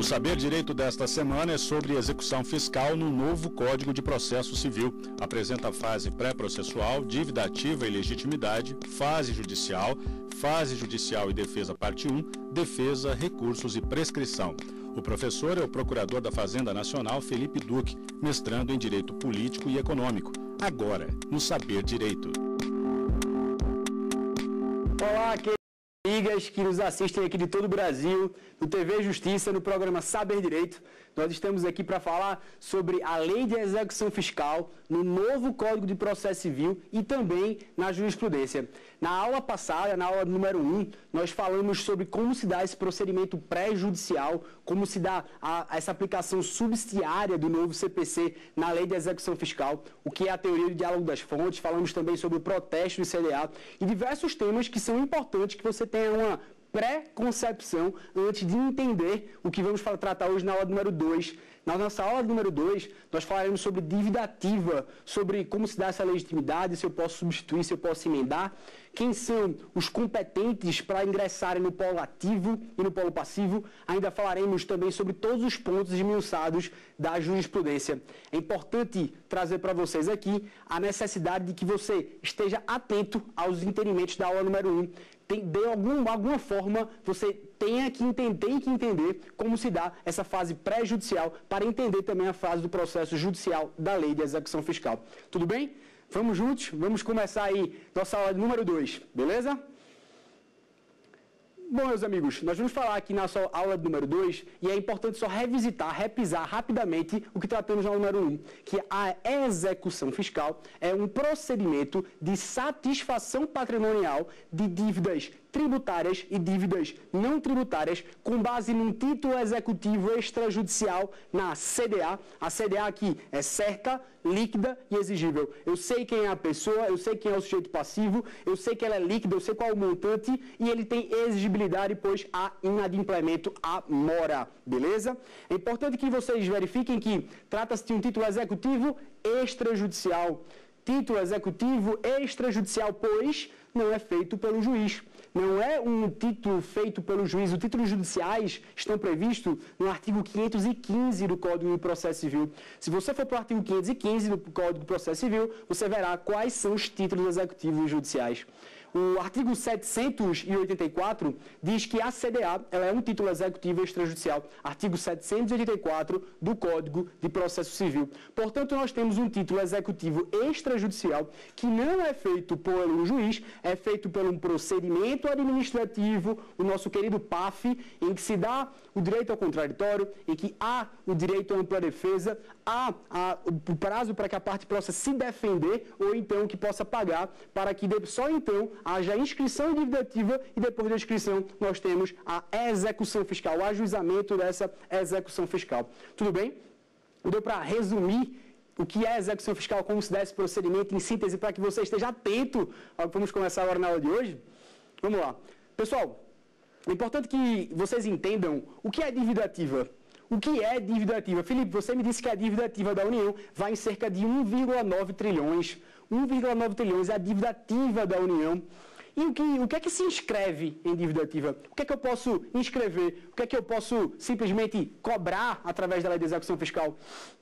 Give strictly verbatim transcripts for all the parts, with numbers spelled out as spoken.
O Saber Direito desta semana é sobre execução fiscal no novo Código de Processo Civil. Apresenta a fase pré-processual, dívida ativa e legitimidade, fase judicial, fase judicial e defesa parte um, defesa, recursos e prescrição. O professor é o procurador da Fazenda Nacional, Felipe Duque, mestrando em Direito Político e Econômico. Agora, no Saber Direito. Olá, queridos amigas que nos assistem aqui de todo o Brasil, no T V Justiça, no programa Saber Direito. Nós estamos aqui para falar sobre a Lei de Execução Fiscal, no novo Código de Processo Civil e também na jurisprudência. Na aula passada, na aula número um, nós falamos sobre como se dá esse procedimento pré-judicial, como se dá a, a essa aplicação subsidiária do novo C P C na Lei de Execução Fiscal, o que é a teoria do diálogo das fontes, falamos também sobre o protesto do C D A e diversos temas que são importantes que você tenha uma pré-concepção antes de entender o que vamos tratar hoje na aula número dois. Na nossa aula número dois, nós falaremos sobre dívida ativa, sobre como se dá essa legitimidade, se eu posso substituir, se eu posso emendar, quem são os competentes para ingressarem no polo ativo e no polo passivo. Ainda falaremos também sobre todos os pontos esmiuçados da jurisprudência. É importante trazer para vocês aqui a necessidade de que você esteja atento aos entendimentos da aula número um. Tem, de algum, alguma forma, você tenha que entender, tem que entender como se dá essa fase pré-judicial para entender também a fase do processo judicial da Lei de Execução Fiscal. Tudo bem? Vamos juntos? Vamos começar aí nossa aula número dois, beleza? Bom, meus amigos, nós vamos falar aqui na nossa aula número dois e é importante só revisitar, repisar rapidamente o que tratamos na aula número um, que a execução fiscal é um procedimento de satisfação patrimonial de dívidas tributárias e dívidas não tributárias com base num título executivo extrajudicial na C D A. A C D A aqui é certa, líquida e exigível. Eu sei quem é a pessoa, eu sei quem é o sujeito passivo, eu sei que ela é líquida, eu sei qual é o montante e ele tem exigibilidade, pois há inadimplemento à mora, beleza? É importante que vocês verifiquem que trata-se de um título executivo extrajudicial. Título executivo extrajudicial, pois não é feito pelo juiz. Não é um título feito pelo juiz. Os títulos judiciais estão previstos no artigo quinhentos e quinze do Código de Processo Civil. Se você for para o artigo quinhentos e quinze do Código de Processo Civil, você verá quais são os títulos executivos judiciais. O artigo setecentos e oitenta e quatro diz que a C D A ela é um título executivo extrajudicial. Artigo setecentos e oitenta e quatro do Código de Processo Civil. Portanto, nós temos um título executivo extrajudicial que não é feito por um juiz, é feito por um procedimento administrativo, o nosso querido P A F, em que se dá o direito ao contraditório, em que há o direito à ampla defesa, há, há o prazo para que a parte possa se defender ou então que possa pagar para que só então haja inscrição em dívida ativa e depois da inscrição nós temos a execução fiscal, o ajuizamento dessa execução fiscal. Tudo bem? Deu para resumir o que é a execução fiscal, como se dá esse procedimento em síntese para que você esteja atento ao que vamos começar agora na aula de hoje? Vamos lá. Pessoal, é importante que vocês entendam o que é dívida ativa. O que é dívida ativa? Felipe, você me disse que a dívida ativa da União vai em cerca de um vírgula nove trilhões. um vírgula nove trilhões é a dívida ativa da União. E o que, o que é que se inscreve em dívida ativa? O que é que eu posso inscrever? O que é que eu posso simplesmente cobrar através da Lei de Execução Fiscal?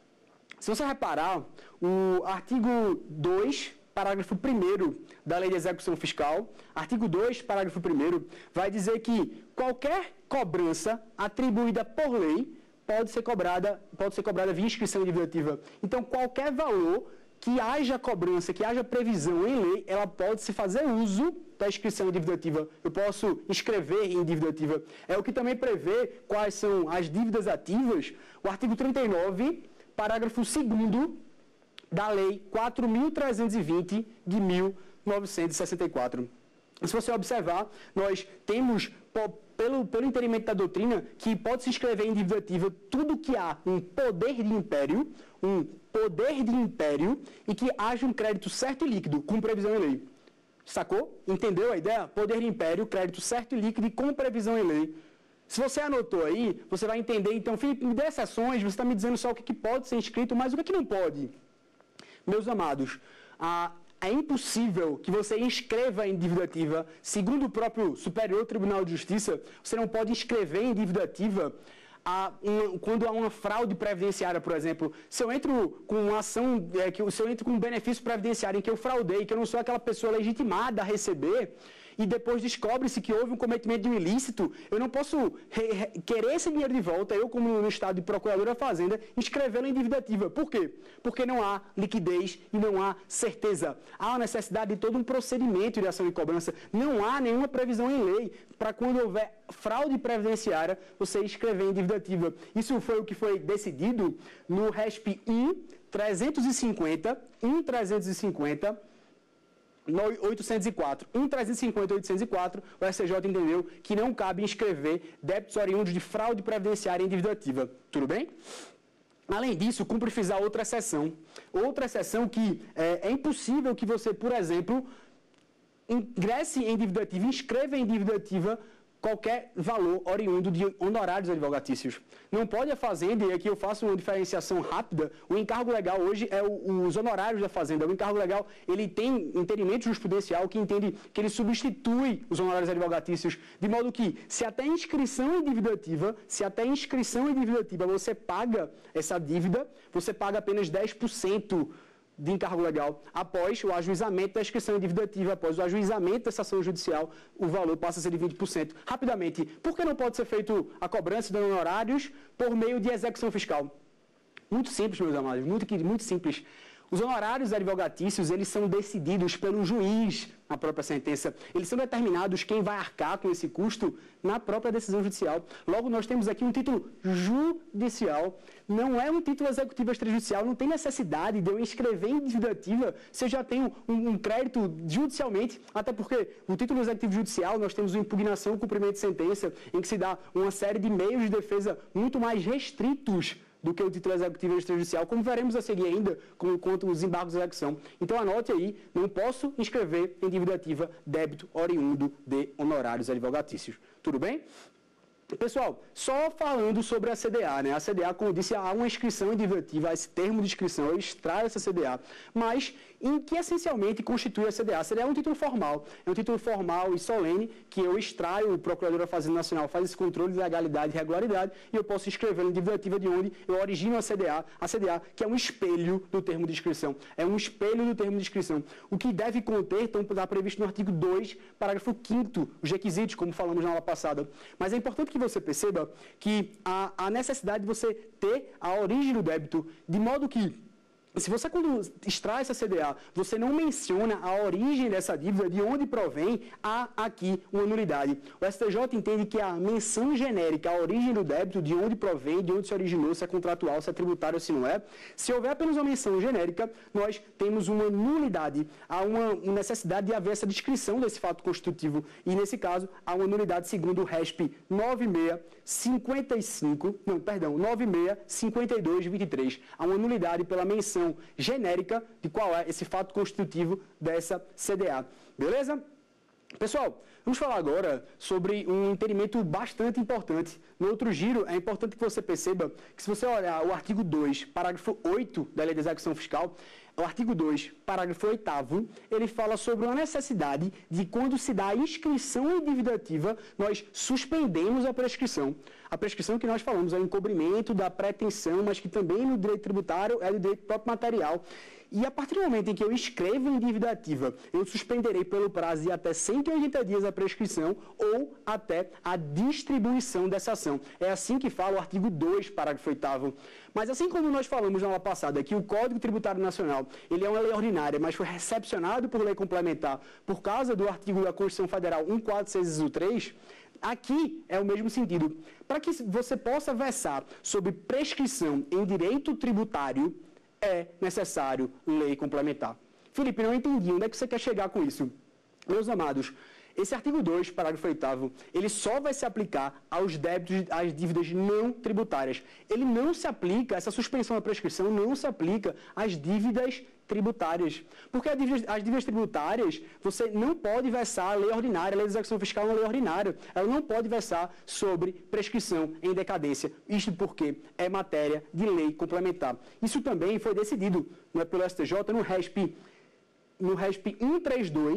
Se você reparar, o artigo dois, parágrafo primeiro da Lei de Execução Fiscal, artigo dois, parágrafo primeiro, vai dizer que qualquer cobrança atribuída por lei pode ser cobrada, pode ser cobrada via inscrição em dívida ativa. Então, qualquer valor que haja cobrança, que haja previsão em lei, ela pode se fazer uso da inscrição em dívida ativa. Eu posso inscrever em dívida ativa. É o que também prevê quais são as dívidas ativas. O artigo trinta e nove, parágrafo segundo da Lei quatro mil trezentos e vinte de mil novecentos e sessenta e quatro. Se você observar, nós temos, pelo, pelo entendimento da doutrina, que pode se inscrever em dívida ativa tudo que há um poder de império, um poder de império, e que haja um crédito certo e líquido, com previsão em lei. Sacou? Entendeu a ideia? Poder de império, crédito certo e líquido e com previsão em lei. Se você anotou aí, você vai entender, então, Felipe, me dê exceções, você está me dizendo só o que pode ser inscrito, mas o que não pode? Meus amados, a... é impossível que você inscreva em dívida ativa, segundo o próprio Superior Tribunal de Justiça, você não pode inscrever em dívida ativa há uma, quando há uma fraude previdenciária, por exemplo, se eu entro com uma ação, é, que, se eu entro com um benefício previdenciário em que eu fraudei, que eu não sou aquela pessoa legitimada a receber, e depois descobre-se que houve um cometimento de um ilícito, eu não posso re, re, querer esse dinheiro de volta, eu como no estado de procurador da Fazenda, inscrevê-lo em dívida ativa. Por quê? Porque não há liquidez e não há certeza. Há a necessidade de todo um procedimento de ação de cobrança. Não há nenhuma previsão em lei para quando houver fraude previdenciária, você inscrever em dívida ativa. Isso foi o que foi decidido no R E S P um trezentos e cinquenta, um trezentos e cinquenta, oitocentos e quatro. um trezentos e cinquenta, oitocentos e quatro, o S T J entendeu que não cabe inscrever débitos oriundos de fraude previdenciária em dívida ativa. Tudo bem? Além disso, cumpre frisar outra exceção. Outra exceção que é, é impossível que você, por exemplo, ingresse em dívida ativa, inscreva em dívida ativa qualquer valor oriundo de honorários advogatícios. Não pode a Fazenda, e aqui eu faço uma diferenciação rápida, o encargo legal hoje é o, os honorários da Fazenda. O encargo legal, ele tem entendimento jurisprudencial que entende que ele substitui os honorários advogatícios, de modo que, se até inscrição em dívida ativa, se até inscrição em dívida ativa você paga essa dívida, você paga apenas dez por cento de encargo legal. Após o ajuizamento da inscrição em dívida ativa, após o ajuizamento dessa ação judicial, o valor passa a ser de vinte por cento. Rapidamente, por que não pode ser feito a cobrança de honorários por meio de execução fiscal? Muito simples, meus amados, muito, muito simples. Os honorários advogatícios, eles são decididos pelo juiz na própria sentença. Eles são determinados quem vai arcar com esse custo na própria decisão judicial. Logo, nós temos aqui um título judicial, não é um título executivo extrajudicial, não tem necessidade de eu inscrever em dívida ativa se eu já tenho um, um crédito judicialmente, até porque o título executivo judicial, nós temos uma impugnação, cumprimento de sentença, em que se dá uma série de meios de defesa muito mais restritos do que o título executivo extrajudicial, como veremos a seguir ainda com, quanto os embargos de execução. Então anote aí, não posso inscrever em dívida ativa débito oriundo de honorários advogatícios. Tudo bem? Pessoal, só falando sobre a C D A, né? A C D A, como eu disse, há uma inscrição em dívida ativa, esse termo de inscrição, eu extraio essa C D A, mas em que essencialmente constitui a C D A. A C D A é um título formal, é um título formal e solene que eu extraio, o Procurador da Fazenda Nacional faz esse controle de legalidade e regularidade e eu posso inscrever em dívida ativa de onde eu origino a C D A, a C D A que é um espelho do termo de inscrição, é um espelho do termo de inscrição. O que deve conter, então, está previsto no artigo dois, parágrafo quinto, os requisitos, como falamos na aula passada. Mas é importante que você perceba que há a necessidade de você ter a origem do débito, de modo que, se você, quando extrai essa C D A, você não menciona a origem dessa dívida, de onde provém, há aqui uma nulidade. O S T J entende que a menção genérica, a origem do débito, de onde provém, de onde se originou, se é contratual, se é tributário ou se não é, se houver apenas uma menção genérica, nós temos uma nulidade. Há uma necessidade de haver essa descrição desse fato constitutivo. E, nesse caso, há uma nulidade segundo o R E S P nove seis cinquenta e cinco, não, perdão, nove seis cinquenta e dois vinte e três. Há uma nulidade pela menção genérica de qual é esse fato constitutivo dessa C D A. Beleza? Pessoal, vamos falar agora sobre um entendimento bastante importante. No outro giro, é importante que você perceba que, se você olhar o artigo dois, parágrafo oito da Lei de Execução Fiscal, o artigo dois, parágrafo oitavo, ele fala sobre a necessidade de, quando se dá a inscrição em dívida ativa, nós suspendemos a prescrição. A prescrição que nós falamos é o encobrimento da pretensão, mas que também no direito tributário é do direito próprio material. E a partir do momento em que eu escrevo em dívida ativa, eu suspenderei pelo prazo de até cento e oitenta dias a prescrição ou até a distribuição dessa ação. É assim que fala o artigo dois, parágrafo oitavo. Mas assim como nós falamos na aula passada, que o Código Tributário Nacional, ele é uma lei ordinária, mas foi recepcionado por lei complementar por causa do artigo da Constituição Federal cento e quarenta e seis, inciso três, aqui é o mesmo sentido. Para que você possa versar sobre prescrição em direito tributário, é necessário lei complementar. Felipe, não entendi. Onde é que você quer chegar com isso? Meus amados, esse artigo dois, parágrafo oitavo, ele só vai se aplicar aos débitos, às dívidas não tributárias. Ele não se aplica, essa suspensão da prescrição não se aplica às dívidas tributárias. Porque as dívidas, as dívidas tributárias, você não pode versar a lei ordinária, a lei de execução fiscal é uma lei ordinária. Ela não pode versar sobre prescrição em decadência. Isto porque é matéria de lei complementar. Isso também foi decidido, não é, pelo S T J no R E S P, no R E S P cento e trinta e dois,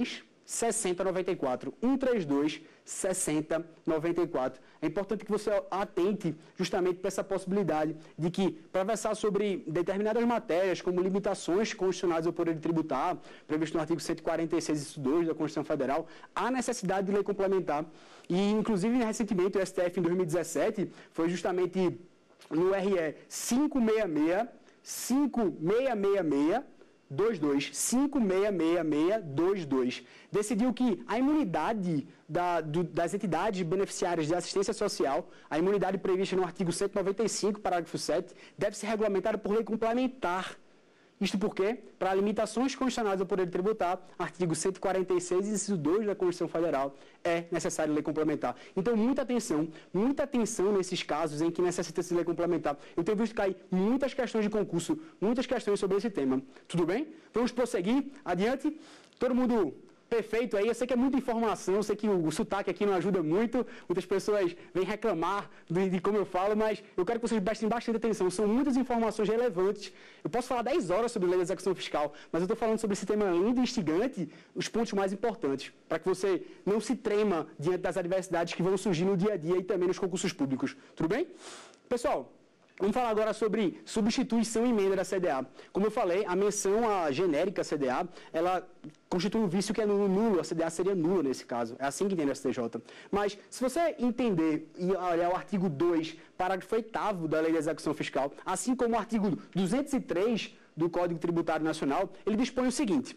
sessenta noventa e quatro. cento e trinta e dois, sessenta noventa e quatro. É importante que você atente justamente para essa possibilidade de que, para versar sobre determinadas matérias, como limitações constitucionais ao poder tributar, previsto no artigo cento e quarenta e seis, inciso dois da Constituição Federal, há necessidade de lei complementar. E, inclusive, recentemente, o S T F, em dois mil e dezessete, foi justamente no R E quinhentos e sessenta e seis, cinco seis seis seis, dois dois, cinco seis seis seis, dois dois, decidiu que a imunidade da, do, das entidades beneficiárias de assistência social, a imunidade prevista no artigo cento e noventa e cinco, parágrafo sete, deve ser regulamentada por lei complementar. Isto porque, para limitações constitucionais ao poder tributar, artigo cento e quarenta e seis, inciso dois da Constituição Federal, é necessário lei complementar. Então, muita atenção, muita atenção nesses casos em que necessita-se lei complementar. Eu tenho visto cair muitas questões de concurso, muitas questões sobre esse tema. Tudo bem? Vamos prosseguir adiante. Todo mundo perfeito aí. Eu sei que é muita informação, eu sei que o, o sotaque aqui não ajuda muito, muitas pessoas vêm reclamar de, de como eu falo, mas eu quero que vocês prestem bastante atenção. São muitas informações relevantes. Eu posso falar dez horas sobre lei de execução fiscal, mas eu estou falando sobre esse tema lindo e instigante, os pontos mais importantes, para que você não se trema diante das adversidades que vão surgir no dia a dia e também nos concursos públicos. Tudo bem? Pessoal, vamos falar agora sobre substituição e emenda da C D A. Como eu falei, a menção à genérica C D A, ela constitui um vício que é nulo, a C D A seria nula nesse caso. É assim que entende a S T J. Mas, se você entender e olhar o artigo dois, parágrafo oitavo da Lei de Execução Fiscal, assim como o artigo duzentos e três do Código Tributário Nacional, ele dispõe o seguinte: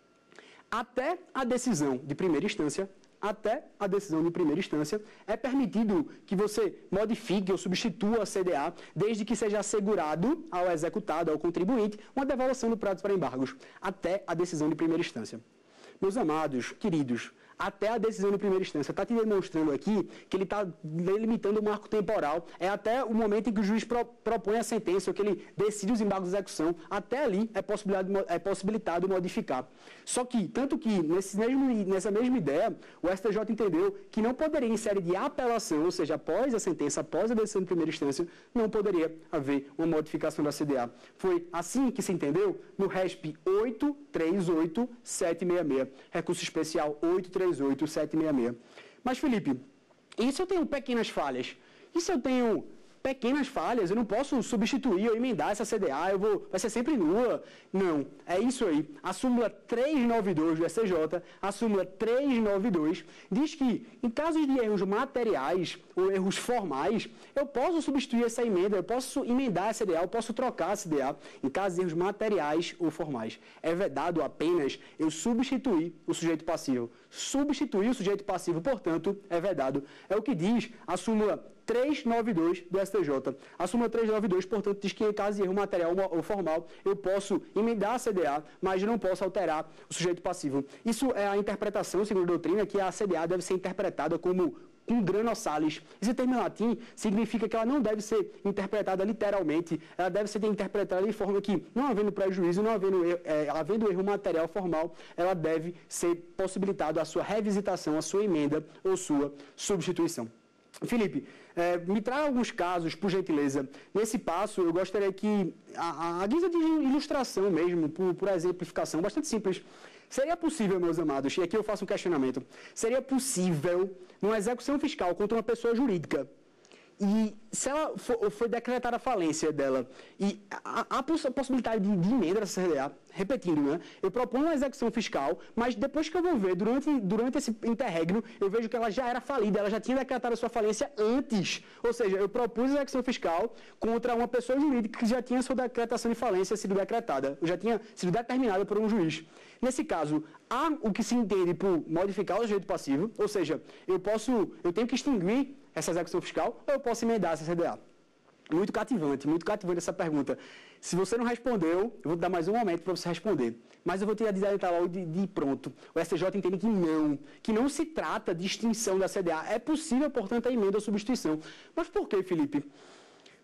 até a decisão de primeira instância, até a decisão de primeira instância, é permitido que você modifique ou substitua a C D A, desde que seja assegurado ao executado, ao contribuinte, uma devolução do prazo para embargos, até a decisão de primeira instância. Meus amados, queridos, até a decisão de primeira instância. Está te demonstrando aqui que ele está delimitando o marco temporal. É até o momento em que o juiz pro, propõe a sentença, ou que ele decide os embargos de execução. Até ali é, é possibilitado modificar. Só que, tanto que, nesse mesmo, nessa mesma ideia, o S T J entendeu que não poderia, em série de apelação, ou seja, após a sentença, após a decisão de primeira instância, não poderia haver uma modificação da C D A. Foi assim que se entendeu no R E S P oito três oito sete seis seis, recurso especial oito três oito sete seis seis. Mas, Felipe, e se eu tenho pequenas falhas? E se eu tenho pequenas falhas, eu não posso substituir ou emendar essa C D A, eu vou, vai ser sempre nula? Não, é isso aí. A súmula trezentos e noventa e dois do S T J, a súmula trezentos e noventa e dois, diz que, em casos de erros materiais ou erros formais, eu posso substituir essa emenda, eu posso emendar a C D A, eu posso trocar a C D A, em casos de erros materiais ou formais. É vedado apenas eu substituir o sujeito passivo. Substituir o sujeito passivo, portanto, é vedado. É o que diz a súmula trezentos e noventa e dois do S T J. A súmula trezentos e noventa e dois, portanto, diz que em caso de erro material ou formal, eu posso emendar a C D A, mas eu não posso alterar o sujeito passivo. Isso é a interpretação, segundo a doutrina, que a C D A deve ser interpretada como cum grano salis. Esse termo em latim significa que ela não deve ser interpretada literalmente, ela deve ser interpretada de forma que, não havendo prejuízo, não havendo, é, havendo erro material formal, ela deve ser possibilitada a sua revisitação, a sua emenda ou sua substituição. Felipe, é, me traga alguns casos, por gentileza. Nesse passo, eu gostaria que, a, a guisa de ilustração mesmo, por, por exemplificação, bastante simples, seria possível, meus amados, e aqui eu faço um questionamento, seria possível, numa execução fiscal contra uma pessoa jurídica, e se ela for, for decretada a falência dela, e há a possibilidade de, de emenda da C D A, repetindo, né? Eu proponho uma execução fiscal, mas depois que eu vou ver, durante, durante esse interregno, eu vejo que ela já era falida, ela já tinha decretado a sua falência antes. Ou seja, eu propus a execução fiscal contra uma pessoa jurídica que já tinha sua decretação de falência sido decretada, já tinha sido determinada por um juiz. Nesse caso, há o que se entende por modificar o sujeito passivo, ou seja, eu posso, eu tenho que extinguir essa execução fiscal ou eu posso emendar essa C D A? Muito cativante, muito cativante essa pergunta. Se você não respondeu, eu vou dar mais um momento para você responder. Mas eu vou te adiantar logo de, de pronto. O S T J entende que não, que não se trata de extinção da C D A. É possível, portanto, a emenda ou substituição. Mas por que, Felipe?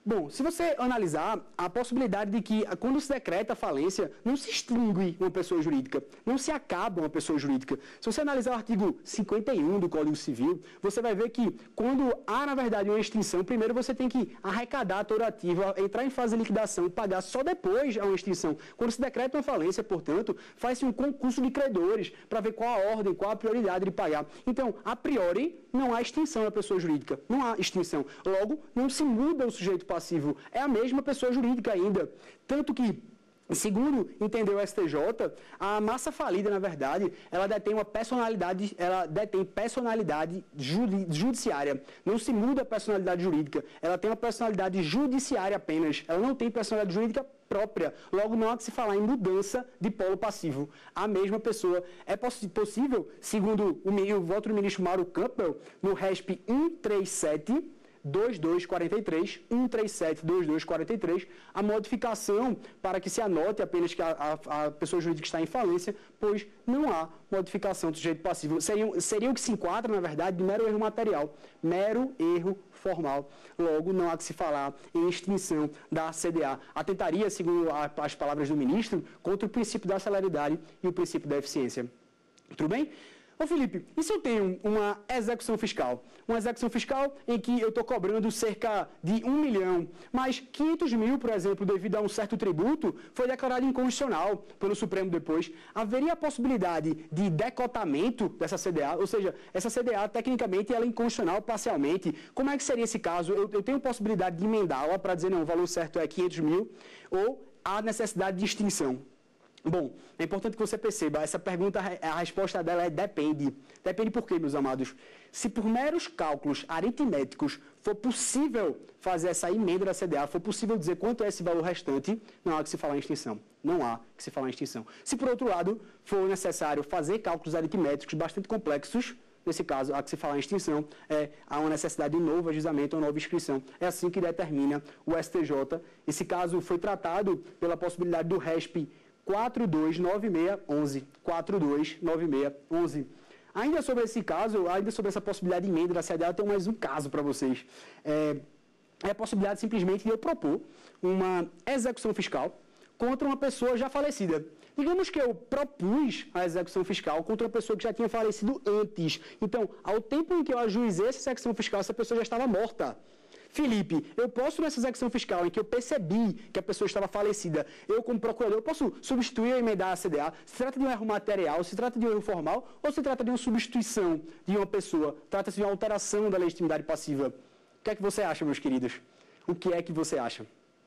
Bom, se você analisar a possibilidade de que, quando se decreta a falência, não se extingue uma pessoa jurídica, não se acaba uma pessoa jurídica. Se você analisar o artigo cinquenta e um do Código Civil, você vai ver que, quando há, na verdade, uma extinção, primeiro você tem que arrecadar a toda ativa, entrar em fase de liquidação, pagar só depois a uma extinção. Quando se decreta uma falência, portanto, faz-se um concurso de credores para ver qual a ordem, qual a prioridade de pagar. Então, a priori, não há extinção da pessoa jurídica, não há extinção. Logo, não se muda o sujeito passivo, é a mesma pessoa jurídica ainda. Tanto que, segundo entendeu o S T J, a massa falida, na verdade, ela detém uma personalidade, ela detém personalidade judi judiciária. Não se muda a personalidade jurídica, ela tem uma personalidade judiciária apenas, ela não tem personalidade jurídica própria. Logo, não há que se falar em mudança de polo passivo. A mesma pessoa. É poss possível, segundo o, o voto do ministro Mauro Campbell, no R E S P cento e trinta e sete, dois dois quatro três, cento e trinta e sete, dois dois quatro três, a modificação para que se anote apenas que a, a, a pessoa jurídica está em falência, pois não há modificação do sujeito passivo. Seria, seria o que se enquadra, na verdade, de mero erro material, mero erro formal. Logo, não há que se falar em extinção da C D A. Atentaria, segundo a, as palavras do ministro, contra o princípio da celeridade e o princípio da eficiência. Tudo bem? Ô Felipe, e se eu tenho uma execução fiscal? Uma execução fiscal em que eu estou cobrando cerca de um milhão, mas quinhentos mil, por exemplo, devido a um certo tributo, foi declarado inconstitucional pelo Supremo depois. Haveria a possibilidade de decotamento dessa C D A? Ou seja, essa C D A, tecnicamente, ela é inconstitucional parcialmente. Como é que seria esse caso? Eu, eu tenho possibilidade de emendá-la para dizer, não, o valor certo é quinhentos mil, ou há necessidade de extinção? Bom, é importante que você perceba, essa pergunta, a resposta dela é depende. Depende por quê, meus amados? Se por meros cálculos aritméticos for possível fazer essa emenda da C D A, for possível dizer quanto é esse valor restante, não há que se falar em extinção. Não há que se falar em extinção. Se, por outro lado, for necessário fazer cálculos aritméticos bastante complexos, nesse caso, há que se falar em extinção, é, há uma necessidade de um novo ajuizamento, uma nova inscrição. É assim que determina o S T J. Esse caso foi tratado pela possibilidade do R E S P quatro dois nove seis um um. quatro dois nove seis um um. Ainda sobre esse caso, ainda sobre essa possibilidade de emenda da C D A, eu tenho mais um caso para vocês. É, é a possibilidade simplesmente de eu propor uma execução fiscal contra uma pessoa já falecida. Digamos que eu propus a execução fiscal contra uma pessoa que já tinha falecido antes. Então, ao tempo em que eu ajuizei essa execução fiscal, essa pessoa já estava morta. Felipe, eu posso, nessa execução fiscal em que eu percebi que a pessoa estava falecida, eu, como procurador, eu posso substituir ou emendar a C D A? Se trata de um erro material, se trata de um erro formal, ou se trata de uma substituição de uma pessoa? Trata-se de uma alteração da legitimidade passiva. O que é que você acha, meus queridos? O que é que você acha?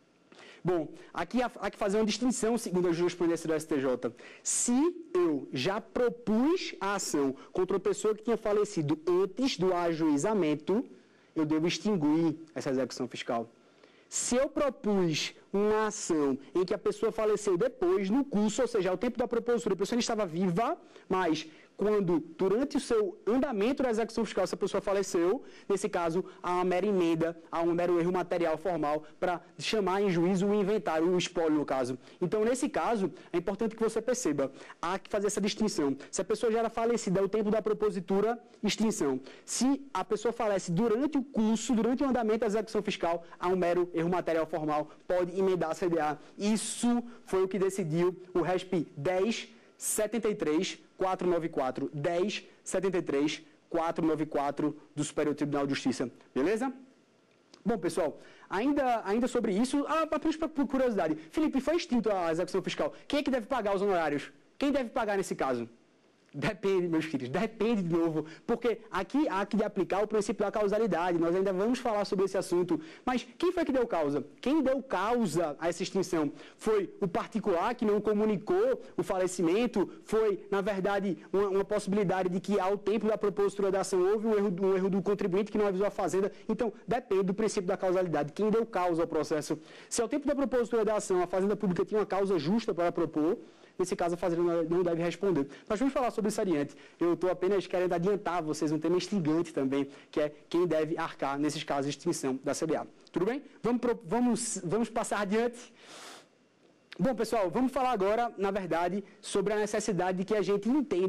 Bom, aqui há, há que fazer uma distinção, segundo a jurisprudência do S T J. Se eu já propus a ação contra uma pessoa que tinha falecido antes do ajuizamento, eu devo extinguir essa execução fiscal. Se eu propus uma ação em que a pessoa faleceu depois, no curso, ou seja, ao tempo da propositura, a pessoa estava viva, mas quando, durante o seu andamento da execução fiscal, essa pessoa faleceu, nesse caso, há uma mera emenda, há um mero erro material formal para chamar em juízo o inventário, o espólio, no caso. Então, nesse caso, é importante que você perceba, há que fazer essa distinção. Se a pessoa já era falecida ao tempo da propositura, extinção. Se a pessoa falece durante o curso, durante o andamento da execução fiscal, há um mero erro material formal, pode emendar a C D A. Isso foi o que decidiu o R E S P dez setenta e três quatrocentos e noventa e quatro, dez setenta e três quatrocentos e noventa e quatro do Superior Tribunal de Justiça. Beleza? Bom, pessoal, ainda, ainda sobre isso, ah, apenas por curiosidade, Felipe, foi extinta a execução fiscal. Quem é que deve pagar os honorários? Quem deve pagar nesse caso? Depende, meus filhos, depende de novo, porque aqui há que aplicar o princípio da causalidade, nós ainda vamos falar sobre esse assunto, mas quem foi que deu causa? Quem deu causa a essa extinção? Foi o particular que não comunicou o falecimento? Foi, na verdade, uma, uma possibilidade de que ao tempo da propositura da ação houve um erro, um erro do contribuinte que não avisou a fazenda? Então, depende do princípio da causalidade, quem deu causa ao processo. Se ao tempo da propositura da ação a fazenda pública tinha uma causa justa para propor, nesse caso a fazenda não deve responder. Nós vamos falar sobre isso adiante. Eu estou apenas querendo adiantar a vocês um tema instigante também, que é quem deve arcar nesses casos de extinção da C D A. Tudo bem? Vamos, vamos, vamos passar adiante. Bom, pessoal, vamos falar agora, na verdade, sobre a necessidade de que a gente entenda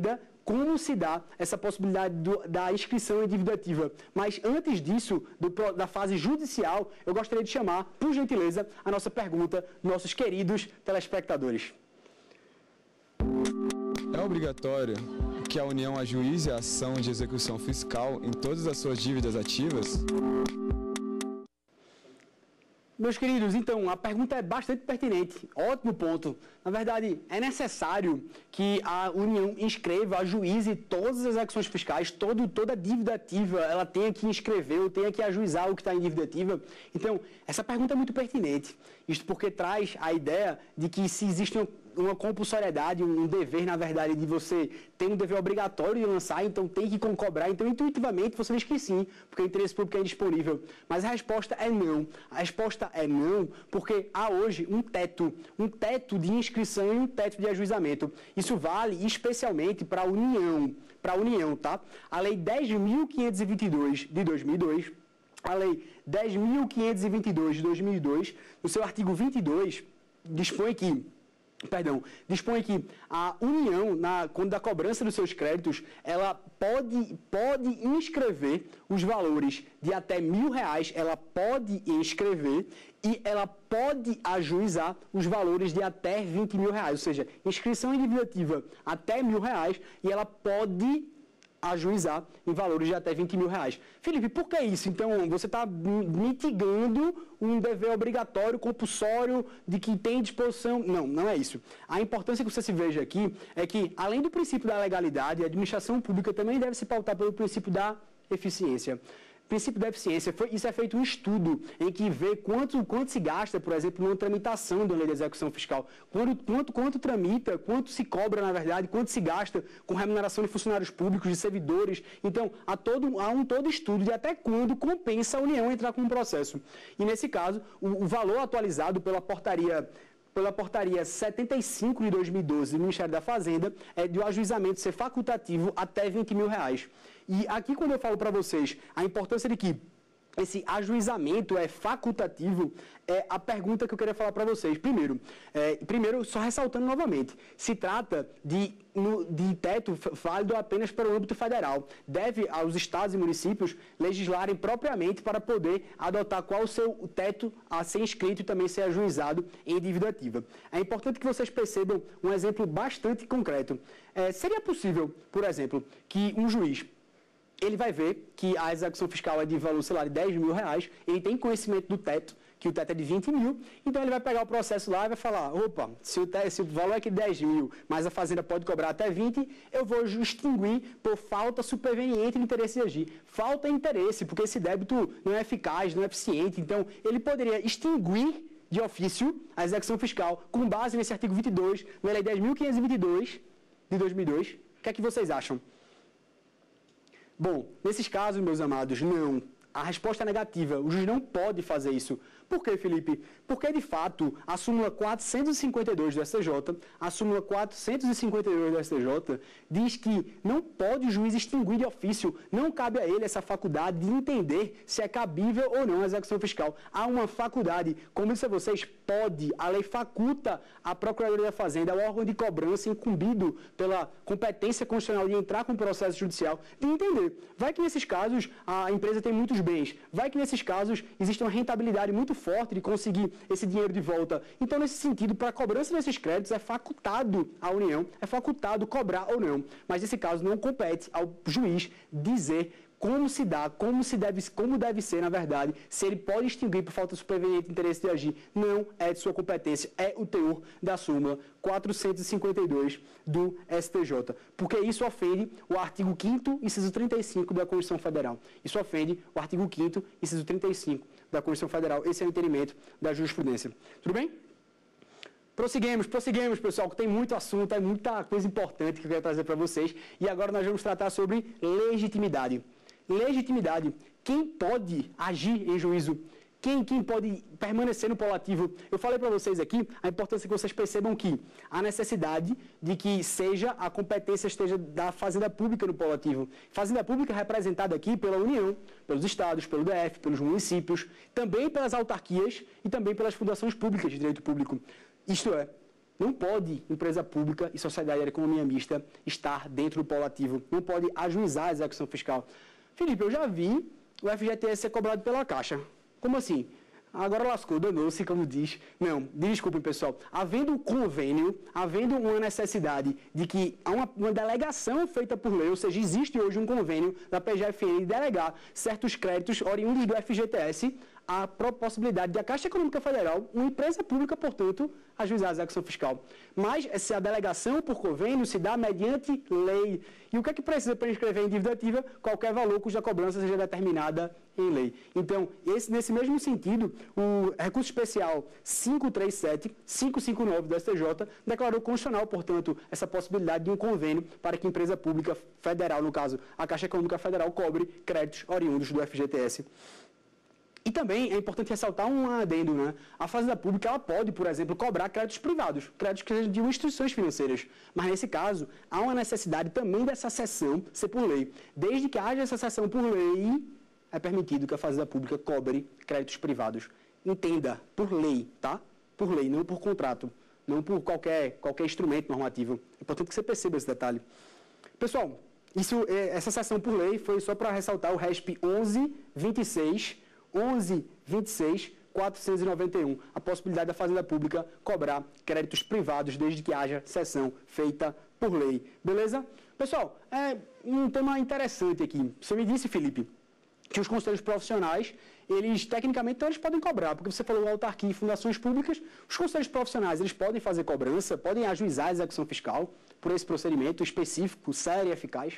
como se dá essa possibilidade do, da inscrição em dívida ativa. Mas antes disso, do, da fase judicial, eu gostaria de chamar, por gentileza, a nossa pergunta, nossos queridos telespectadores. É obrigatório que a União ajuize a ação de execução fiscal em todas as suas dívidas ativas? Meus queridos, então, a pergunta é bastante pertinente. Ótimo ponto. Na verdade, é necessário que a União inscreva, ajuize todas as execuções fiscais, todo, toda dívida ativa, ela tenha que inscrever ou tenha que ajuizar o que está em dívida ativa. Então, essa pergunta é muito pertinente. Isto porque traz a ideia de que se existe uma uma compulsoriedade, um dever, na verdade, de você ter um dever obrigatório de lançar, então tem que cobrar. Então, intuitivamente, você diz que sim, porque o interesse público é indisponível. Mas a resposta é não. A resposta é não, porque há hoje um teto, um teto de inscrição e um teto de ajuizamento. Isso vale especialmente para a União, para a União, tá? A Lei dez mil quinhentos e vinte e dois de dois mil e dois, a Lei dez mil quinhentos e vinte e dois de dois mil e dois, no seu artigo vinte e dois, dispõe que Perdão, dispõe que a União, na, quando da cobrança dos seus créditos, ela pode, pode inscrever os valores de até mil reais, ela pode inscrever e ela pode ajuizar os valores de até vinte mil reais, ou seja, inscrição em dívida ativa até mil reais e ela pode ajuizar em valores de até vinte mil reais. Felipe, por que isso? Então, você está mitigando um dever obrigatório, compulsório, de que tem disposição... Não, não é isso. A importância que você se veja aqui é que, além do princípio da legalidade, a administração pública também deve se pautar pelo princípio da eficiência. Princípio da eficiência, foi, isso é feito um estudo em que vê quanto, quanto se gasta, por exemplo, numa tramitação da lei de execução fiscal. Quanto, quanto, quanto tramita, quanto se cobra, na verdade, quanto se gasta com remuneração de funcionários públicos, de servidores. Então, há, todo, há um todo estudo de até quando compensa a União entrar com um processo. E, nesse caso, o, o valor atualizado pela portaria... pela portaria setenta e cinco de dois mil e doze do Ministério da Fazenda, é de o ajuizamento ser facultativo até vinte mil reais. E aqui, quando eu falo para vocês a importância de que esse ajuizamento é facultativo, é a pergunta que eu queria falar para vocês. Primeiro, é, primeiro, só ressaltando novamente, se trata de, no, de teto válido apenas para o âmbito federal. Deve aos estados e municípios legislarem propriamente para poder adotar qual o seu teto a ser inscrito e também ser ajuizado em dívida ativa. É importante que vocês percebam um exemplo bastante concreto. É, seria possível, por exemplo, que um juiz ele vai ver que a execução fiscal é de valor, sei lá, de dez mil reais, ele tem conhecimento do teto, que o teto é de vinte mil, então ele vai pegar o processo lá e vai falar, opa, se o, teto, se o valor é de dez mil, mas a fazenda pode cobrar até vinte, eu vou extinguir por falta superveniente de interesse de agir. Falta interesse, porque esse débito não é eficaz, não é eficiente, então ele poderia extinguir de ofício a execução fiscal com base nesse artigo vinte e dois, na Lei dez mil quinhentos e vinte e dois de dois mil e dois. O que é que vocês acham? Bom, nesses casos, meus amados, não. A resposta é negativa. O juiz não pode fazer isso. Por quê, Felipe? Porque, de fato, a súmula quatrocentos e cinquenta e dois do S T J, a súmula quatrocentos e cinquenta e dois do S T J, diz que não pode o juiz extinguir de ofício, não cabe a ele essa faculdade de entender se é cabível ou não a execução fiscal. Há uma faculdade, como disse a vocês, pode, a lei faculta a Procuradoria da Fazenda, o órgão de cobrança incumbido pela competência constitucional de entrar com o processo judicial, de entender. Vai que nesses casos a empresa tem muitos bens, vai que nesses casos existe uma rentabilidade muito forte de conseguir esse dinheiro de volta. Então, nesse sentido, para a cobrança desses créditos, é facultado à União, é facultado cobrar ou não. Mas, nesse caso, não compete ao juiz dizer como se dá, como, se deve, como deve ser, na verdade, se ele pode extinguir por falta superveniente de interesse de agir. Não é de sua competência, é o teor da súmula quatrocentos e cinquenta e dois do S T J. Porque isso ofende o artigo quinto, inciso trinta e cinco da Constituição Federal. Isso ofende o artigo quinto, inciso trinta e cinco da Constituição Federal. Esse é o entendimento da jurisprudência. Tudo bem? Prosseguimos, prosseguimos, pessoal, que tem muito assunto, é muita coisa importante que eu quero trazer para vocês. E agora nós vamos tratar sobre legitimidade. Legitimidade. Quem pode agir em juízo? Quem, quem pode permanecer no polativo? Eu falei para vocês aqui a importância que vocês percebam que a necessidade de que seja a competência esteja da Fazenda Pública no polativo. Fazenda Pública representada aqui pela União, pelos estados, pelo D F, pelos municípios, também pelas autarquias e também pelas fundações públicas de direito público. Isto é, Não pode empresa pública e sociedade de economia mista estar dentro do polo ativo. Não pode ajuizar a execução fiscal. Felipe, eu já vi o F G T S ser cobrado pela Caixa. Como assim? Agora lascou, danou-se, como diz. Não, desculpem, pessoal. Havendo um convênio, havendo uma necessidade de que há uma, uma delegação feita por lei, ou seja, existe hoje um convênio da P G F N de delegar certos créditos oriundos do F G T S, a possibilidade de a Caixa Econômica Federal, uma empresa pública, portanto, ajuizar a execução fiscal. Mas se a delegação por convênio se dá mediante lei. E o que é que precisa para inscrever em dívida ativa? Qualquer valor cuja cobrança seja determinada em lei. Então, esse, nesse mesmo sentido, o recurso especial quinhentos e trinta e sete, quinhentos e cinquenta e nove do S T J declarou constitucional, portanto, essa possibilidade de um convênio para que a empresa pública federal, no caso, a Caixa Econômica Federal, cobre créditos oriundos do F G T S. E também é importante ressaltar um adendo, né? A Fazenda Pública, ela pode, por exemplo, cobrar créditos privados, créditos que sejam de instituições financeiras. Mas, nesse caso, há uma necessidade também dessa cessão ser por lei. Desde que haja essa cessão por lei, é permitido que a Fazenda Pública cobre créditos privados. Entenda, por lei, tá? Por lei, não por contrato, não por qualquer, qualquer instrumento normativo. É importante que você perceba esse detalhe. Pessoal, isso, essa cessão por lei foi só para ressaltar o R E S P onze vinte e seis, onze vinte e seis, quatrocentos e noventa e um, a possibilidade da Fazenda Pública cobrar créditos privados desde que haja cessão feita por lei. Beleza? Pessoal, é um tema interessante aqui. Você me disse, Felipe, que os conselhos profissionais, eles, tecnicamente, então, eles podem cobrar, porque você falou autarquia e fundações públicas, os conselhos profissionais, eles podem fazer cobrança, podem ajuizar a execução fiscal por esse procedimento específico, sério e eficaz?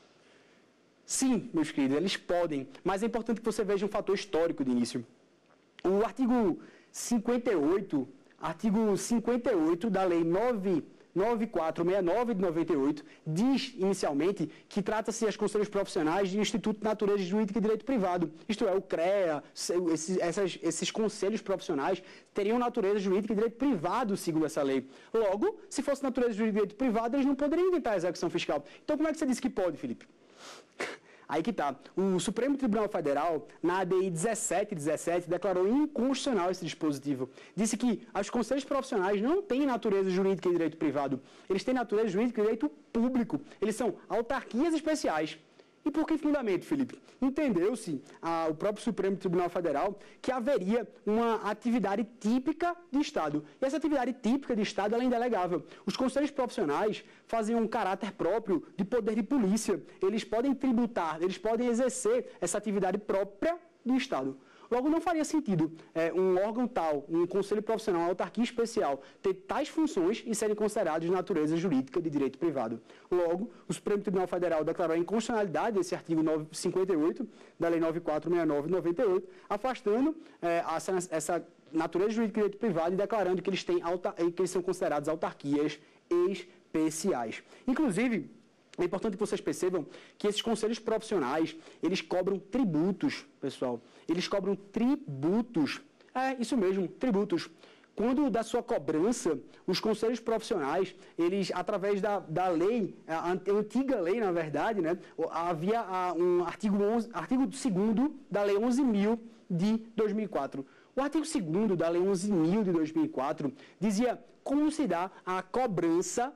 Sim, meus queridos, eles podem, mas é importante que você veja um fator histórico de início. O artigo cinquenta e oito, artigo cinquenta e oito da Lei nove mil quatrocentos e sessenta e nove de noventa e oito, diz inicialmente que trata-se as conselhos profissionais de Instituto de Natureza Jurídica e Direito Privado. Isto é, o CREA, esses, essas, esses conselhos profissionais teriam natureza jurídica e direito privado, segundo essa lei. Logo, se fosse natureza jurídica e direito privado, eles não poderiam inventar a execução fiscal. Então, como é que você disse que pode, Felipe? Aí que está. O Supremo Tribunal Federal, na A D I dezessete dezessete, declarou inconstitucional esse dispositivo. Disse que os conselhos profissionais não têm natureza jurídica e direito privado. Eles têm natureza jurídica e direito público. Eles são autarquias especiais. E por que fundamento, Felipe? Entendeu-se, ah, o próprio Supremo Tribunal Federal, que haveria uma atividade típica de Estado. E essa atividade típica de Estado ela é indelegável. Os conselhos profissionais fazem um caráter próprio de poder de polícia. Eles podem tributar, eles podem exercer essa atividade própria do Estado. Logo, não faria sentido é, um órgão tal, um conselho profissional, uma autarquia especial, ter tais funções e serem considerados de natureza jurídica de direito privado. Logo, o Supremo Tribunal Federal declarou a inconstitucionalidade desse artigo cinquenta e oito da Lei nove mil quatrocentos e sessenta e nove de noventa e oito, afastando é, essa, essa natureza jurídica de direito privado e declarando que eles, têm alta, que eles são considerados autarquias especiais. Inclusive, é importante que vocês percebam que esses conselhos profissionais, eles cobram tributos, pessoal. Eles cobram tributos. É, isso mesmo, tributos. Quando da sua cobrança, os conselhos profissionais, eles, através da, da lei, a antiga lei, na verdade, né, havia um artigo, onze, artigo dois da Lei onze mil de dois mil e quatro. O artigo dois da Lei onze mil de dois mil e quatro dizia como se dá a cobrança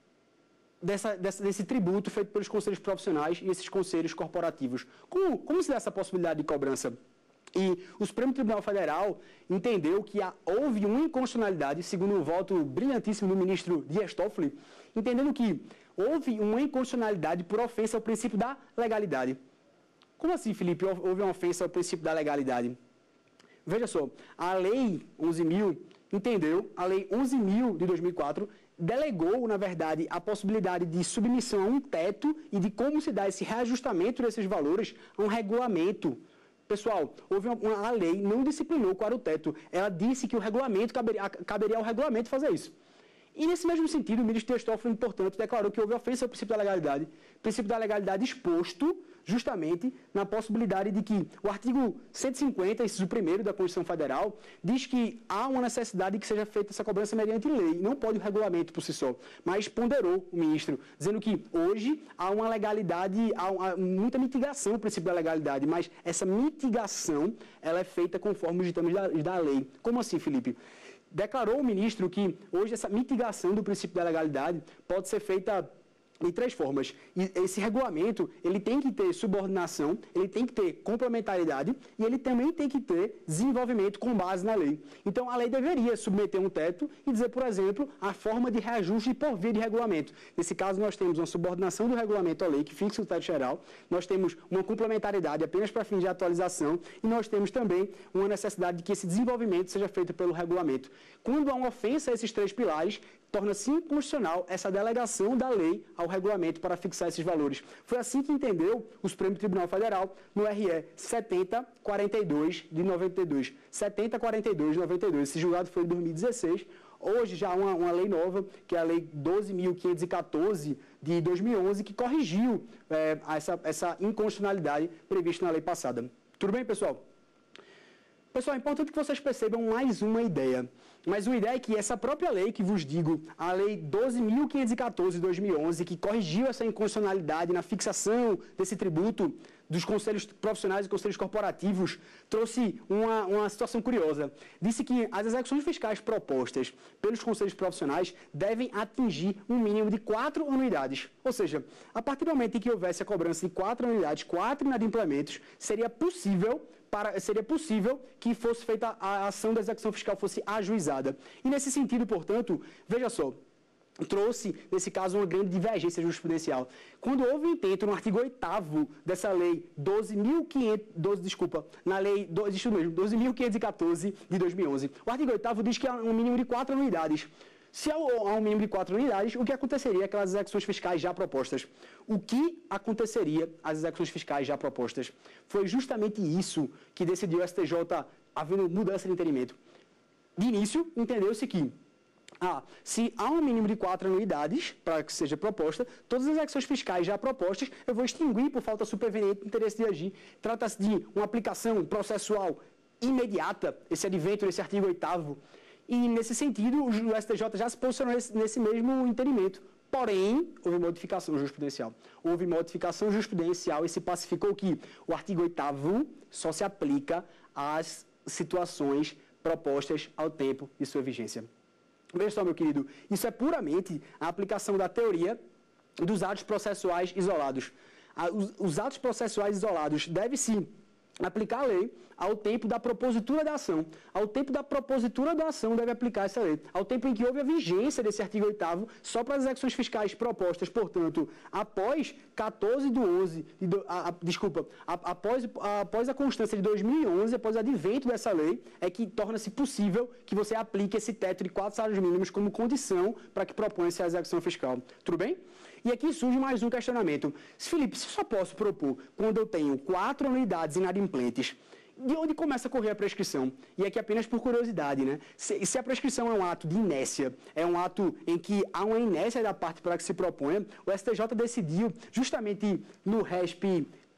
Dessa, dessa, desse tributo feito pelos conselhos profissionais e esses conselhos corporativos. Como, como se dá essa possibilidade de cobrança? E o Supremo Tribunal Federal entendeu que há, houve uma inconstitucionalidade, segundo o voto brilhantíssimo do ministro Dias Toffoli, entendendo que houve uma inconstitucionalidade por ofensa ao princípio da legalidade. Como assim, Felipe, houve uma ofensa ao princípio da legalidade? Veja só, a Lei onze mil entendeu, a Lei onze mil de dois mil e quatro, delegou, na verdade, a possibilidade de submissão a um teto e de como se dá esse reajustamento desses valores a um regulamento. Pessoal, houve uma, uma, a lei não disciplinou qual era o teto. Ela disse que o regulamento caberia, caberia ao regulamento fazer isso. E, nesse mesmo sentido, o ministro Dias Toffoli, portanto, declarou que houve ofensa ao princípio da legalidade. Princípio da legalidade exposto justamente na possibilidade de que o artigo cento e cinquenta, inciso primeiro da Constituição Federal, diz que há uma necessidade de que seja feita essa cobrança mediante lei, não pode o regulamento por si só, mas ponderou o ministro, dizendo que hoje há uma legalidade, há muita mitigação do princípio da legalidade, mas essa mitigação ela é feita conforme os ditames da, da lei. Como assim, Felipe? declarou o ministro que hoje essa mitigação do princípio da legalidade pode ser feita de três formas. E esse regulamento, ele tem que ter subordinação, ele tem que ter complementaridade e ele também tem que ter desenvolvimento com base na lei. Então, a lei deveria submeter um teto e dizer, por exemplo, a forma de reajuste por via de regulamento. Nesse caso, nós temos uma subordinação do regulamento à lei, que fixa o teto geral, nós temos uma complementaridade apenas para fins de atualização e nós temos também uma necessidade de que esse desenvolvimento seja feito pelo regulamento. Quando há uma ofensa a esses três pilares, torna-se inconstitucional essa delegação da lei ao regulamento para fixar esses valores. Foi assim que entendeu o Supremo Tribunal Federal no R E setenta quarenta e dois de noventa e dois. setenta quarenta e dois de noventa e dois. Esse julgado foi em dois mil e dezesseis. Hoje já há uma, uma lei nova, que é a Lei doze mil quinhentos e quatorze de dois mil e onze, que corrigiu é, essa, essa inconstitucionalidade prevista na lei passada. Tudo bem, pessoal? Pessoal, é importante que vocês percebam mais uma ideia. Mas uma ideia é que essa própria lei que vos digo, a Lei doze mil quinhentos e quatorze de dois mil e onze, que corrigiu essa inconstitucionalidade na fixação desse tributo dos conselhos profissionais e conselhos corporativos, trouxe uma, uma situação curiosa. Disse que as execuções fiscais propostas pelos conselhos profissionais devem atingir um mínimo de quatro anuidades. Ou seja, a partir do momento em que houvesse a cobrança de quatro anuidades, quatro inadimplementos, seria possível Para, seria possível que fosse feita a ação da execução fiscal fosse ajuizada. E nesse sentido, portanto, veja só, trouxe, nesse caso, uma grande divergência jurisprudencial. Quando houve um intento no artigo oitavo dessa lei doze mil e quinhentos, desculpa, na lei, isso mesmo, doze mil quinhentos e quatorze de dois mil e onze, o artigo oitavo diz que há um mínimo de quatro anuidades. Se há um mínimo de quatro unidades, o que aconteceria aquelas execuções fiscais já propostas? O que aconteceria às execuções fiscais já propostas? Foi justamente isso que decidiu o S T J, havendo mudança de entendimento. De início, entendeu-se que, ah, se há um mínimo de quatro anuidades para que seja proposta, todas as execuções fiscais já propostas eu vou extinguir por falta superveniente do interesse de agir. Trata-se de uma aplicação processual imediata, esse advento nesse artigo oitavo. E, nesse sentido, o S T J já se posicionou nesse, nesse mesmo entendimento. Porém, houve modificação jurisprudencial. Houve modificação jurisprudencial e se pacificou que o artigo oitavo só se aplica às situações propostas ao tempo de sua vigência. Veja só, meu querido, isso é puramente a aplicação da teoria dos atos processuais isolados. Os, os atos processuais isolados devem sim aplicar a lei ao tempo da propositura da ação. Ao tempo da propositura da ação deve aplicar essa lei. Ao tempo em que houve a vigência desse artigo oitavo, só para as execuções fiscais propostas, portanto, após quatorze de onze, de, a, a, desculpa, a, após, a, após a constância de dois mil e onze, após o advento dessa lei, é que torna-se possível que você aplique esse teto de quatro salários mínimos como condição para que proponha-se a execução fiscal. Tudo bem? E aqui surge mais um questionamento. Felipe, se eu só posso propor quando eu tenho quatro anuidades inadimplentes, de onde começa a correr a prescrição? E aqui apenas por curiosidade, né? Se, se a prescrição é um ato de inércia, é um ato em que há uma inércia da parte para que se proponha, o S T J decidiu justamente no R E S P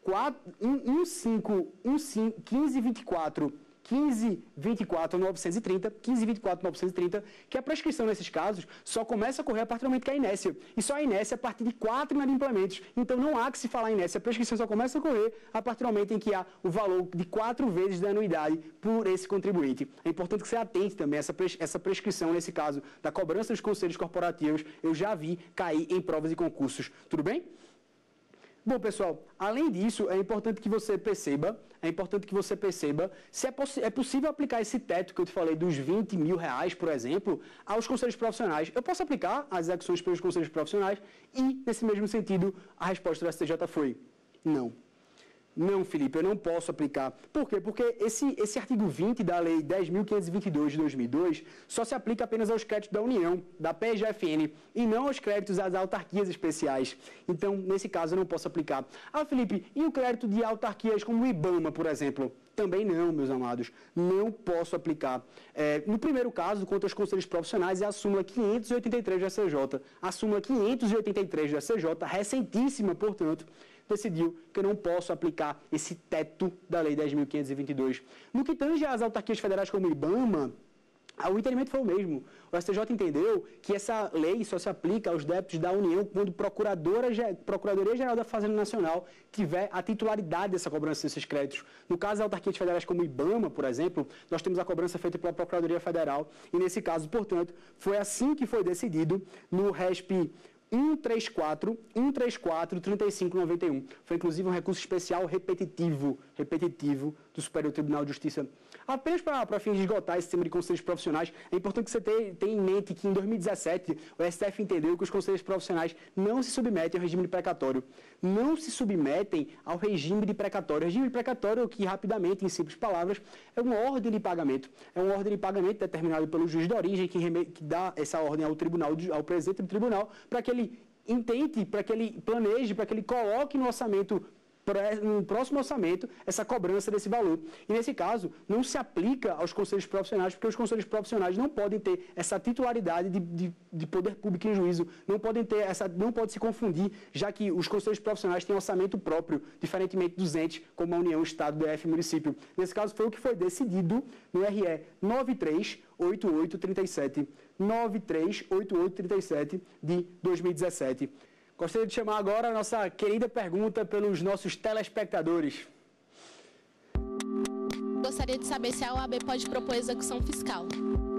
quinze vinte e quatro, quinze vinte e quatro novecentos e trinta, quinze vinte e quatro novecentos e trinta, que a prescrição nesses casos só começa a correr a partir do momento que há inércia. E só há inércia a partir de quatro inadimplementos. Então não há que se falar inércia. A prescrição só começa a correr a partir do momento em que há o valor de quatro vezes da anuidade por esse contribuinte. É importante que você atente também a essa, pres essa prescrição, nesse caso, da cobrança dos conselhos corporativos. Eu já vi cair em provas e concursos. Tudo bem? Bom, pessoal, além disso, é importante que você perceba, é importante que você perceba se é, é possível aplicar esse teto que eu te falei dos vinte mil reais, por exemplo, aos conselhos profissionais. Eu posso aplicar as execuções pelos conselhos profissionais e, nesse mesmo sentido, a resposta do S T J foi não. Não, Felipe, eu não posso aplicar. Por quê? Porque esse, esse artigo vinte da Lei dez mil quinhentos e vinte e dois de dois mil e dois só se aplica apenas aos créditos da União, da P G F N, e não aos créditos às autarquias especiais. Então, nesse caso, eu não posso aplicar. Ah, Felipe, e o crédito de autarquias como o IBAMA, por exemplo? Também não, meus amados. Não posso aplicar. É, no primeiro caso, contra os conselhos profissionais, é a súmula quinhentos e oitenta e três do S C J. A súmula quinhentos e oitenta e três do S C J, recentíssima, portanto, decidiu que eu não posso aplicar esse teto da Lei dez mil quinhentos e vinte e dois. No que tange às autarquias federais como o IBAMA, O entendimento foi o mesmo. O S T J entendeu que essa lei só se aplica aos débitos da União quando Procuradora, Procuradoria-Geral da Fazenda Nacional tiver a titularidade dessa cobrança desses créditos. No caso, autarquias federais como o IBAMA, por exemplo, nós temos a cobrança feita pela Procuradoria Federal e, nesse caso, portanto, foi assim que foi decidido no R E S P cento e trinta e quatro, cento e trinta e quatro, trinta e cinco noventa e um. Foi, inclusive, um recurso especial repetitivo, repetitivo do Superior Tribunal de Justiça. Apenas para fins de esgotar esse tema de conselhos profissionais, é importante que você tenha em mente que, em dois mil e dezessete, o S T F entendeu que os conselhos profissionais não se submetem ao regime de precatório. Não se submetem ao regime de precatório. O regime de precatório, que, rapidamente, em simples palavras, é uma ordem de pagamento. É uma ordem de pagamento determinada pelo juiz de origem, que, reme... que dá essa ordem ao tribunal, ao presidente do tribunal, para que ele intente, para que ele planeje, para que ele coloque no orçamento, no próximo orçamento, essa cobrança desse valor. E, nesse caso, não se aplica aos conselhos profissionais, porque os conselhos profissionais não podem ter essa titularidade de, de, de poder público em juízo, não podem ter essa, não pode se confundir, já que os conselhos profissionais têm orçamento próprio, diferentemente dos entes, como a União, Estado, D F e Município. Nesse caso, foi o que foi decidido no R E nove três oito oito três sete, nove três oito oito três sete de dois mil e dezessete. Gostaria de chamar agora a nossa querida pergunta pelos nossos telespectadores. Gostaria de saber se a O A B pode propor execução fiscal.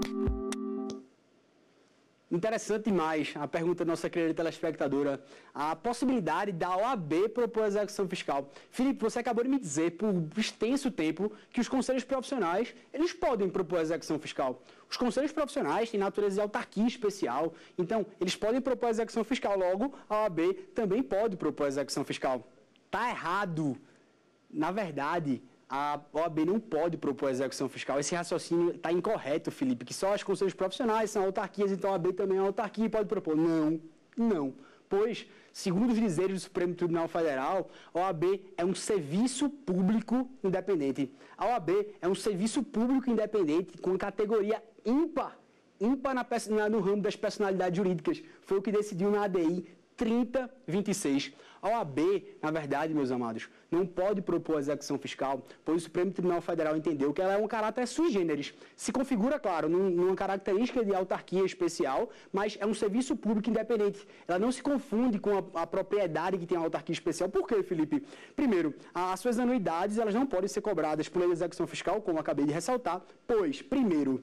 Interessante demais a pergunta da nossa querida telespectadora. A possibilidade da O A B propor execução fiscal. Felipe, você acabou de me dizer, por extenso tempo, que os conselhos profissionais, eles podem propor execução fiscal. Os conselhos profissionais têm natureza de autarquia especial, então eles podem propor execução fiscal. Logo, a O A B também pode propor execução fiscal. Está errado. Na verdade, a O A B não pode propor execução fiscal. Esse raciocínio está incorreto, Felipe, que só os conselhos profissionais são autarquias, então a O A B também é autarquia e pode propor. Não, não. Pois, segundo os dizeres do Supremo Tribunal Federal, a O A B é um serviço público independente. A O A B é um serviço público independente com categoria ímpar, ímpar na, na, no ramo das personalidades jurídicas. Foi o que decidiu na A D I trinta vinte e seis. A O A B, na verdade, meus amados, não pode propor execução fiscal, pois o Supremo Tribunal Federal entendeu que ela é um caráter sui generis. Se configura, claro, num, numa característica de autarquia especial, mas é um serviço público independente. Ela não se confunde com a, a propriedade que tem a autarquia especial. Por quê, Felipe? Primeiro, as suas anuidades elas não podem ser cobradas por lei de execução fiscal, como eu acabei de ressaltar, pois, primeiro,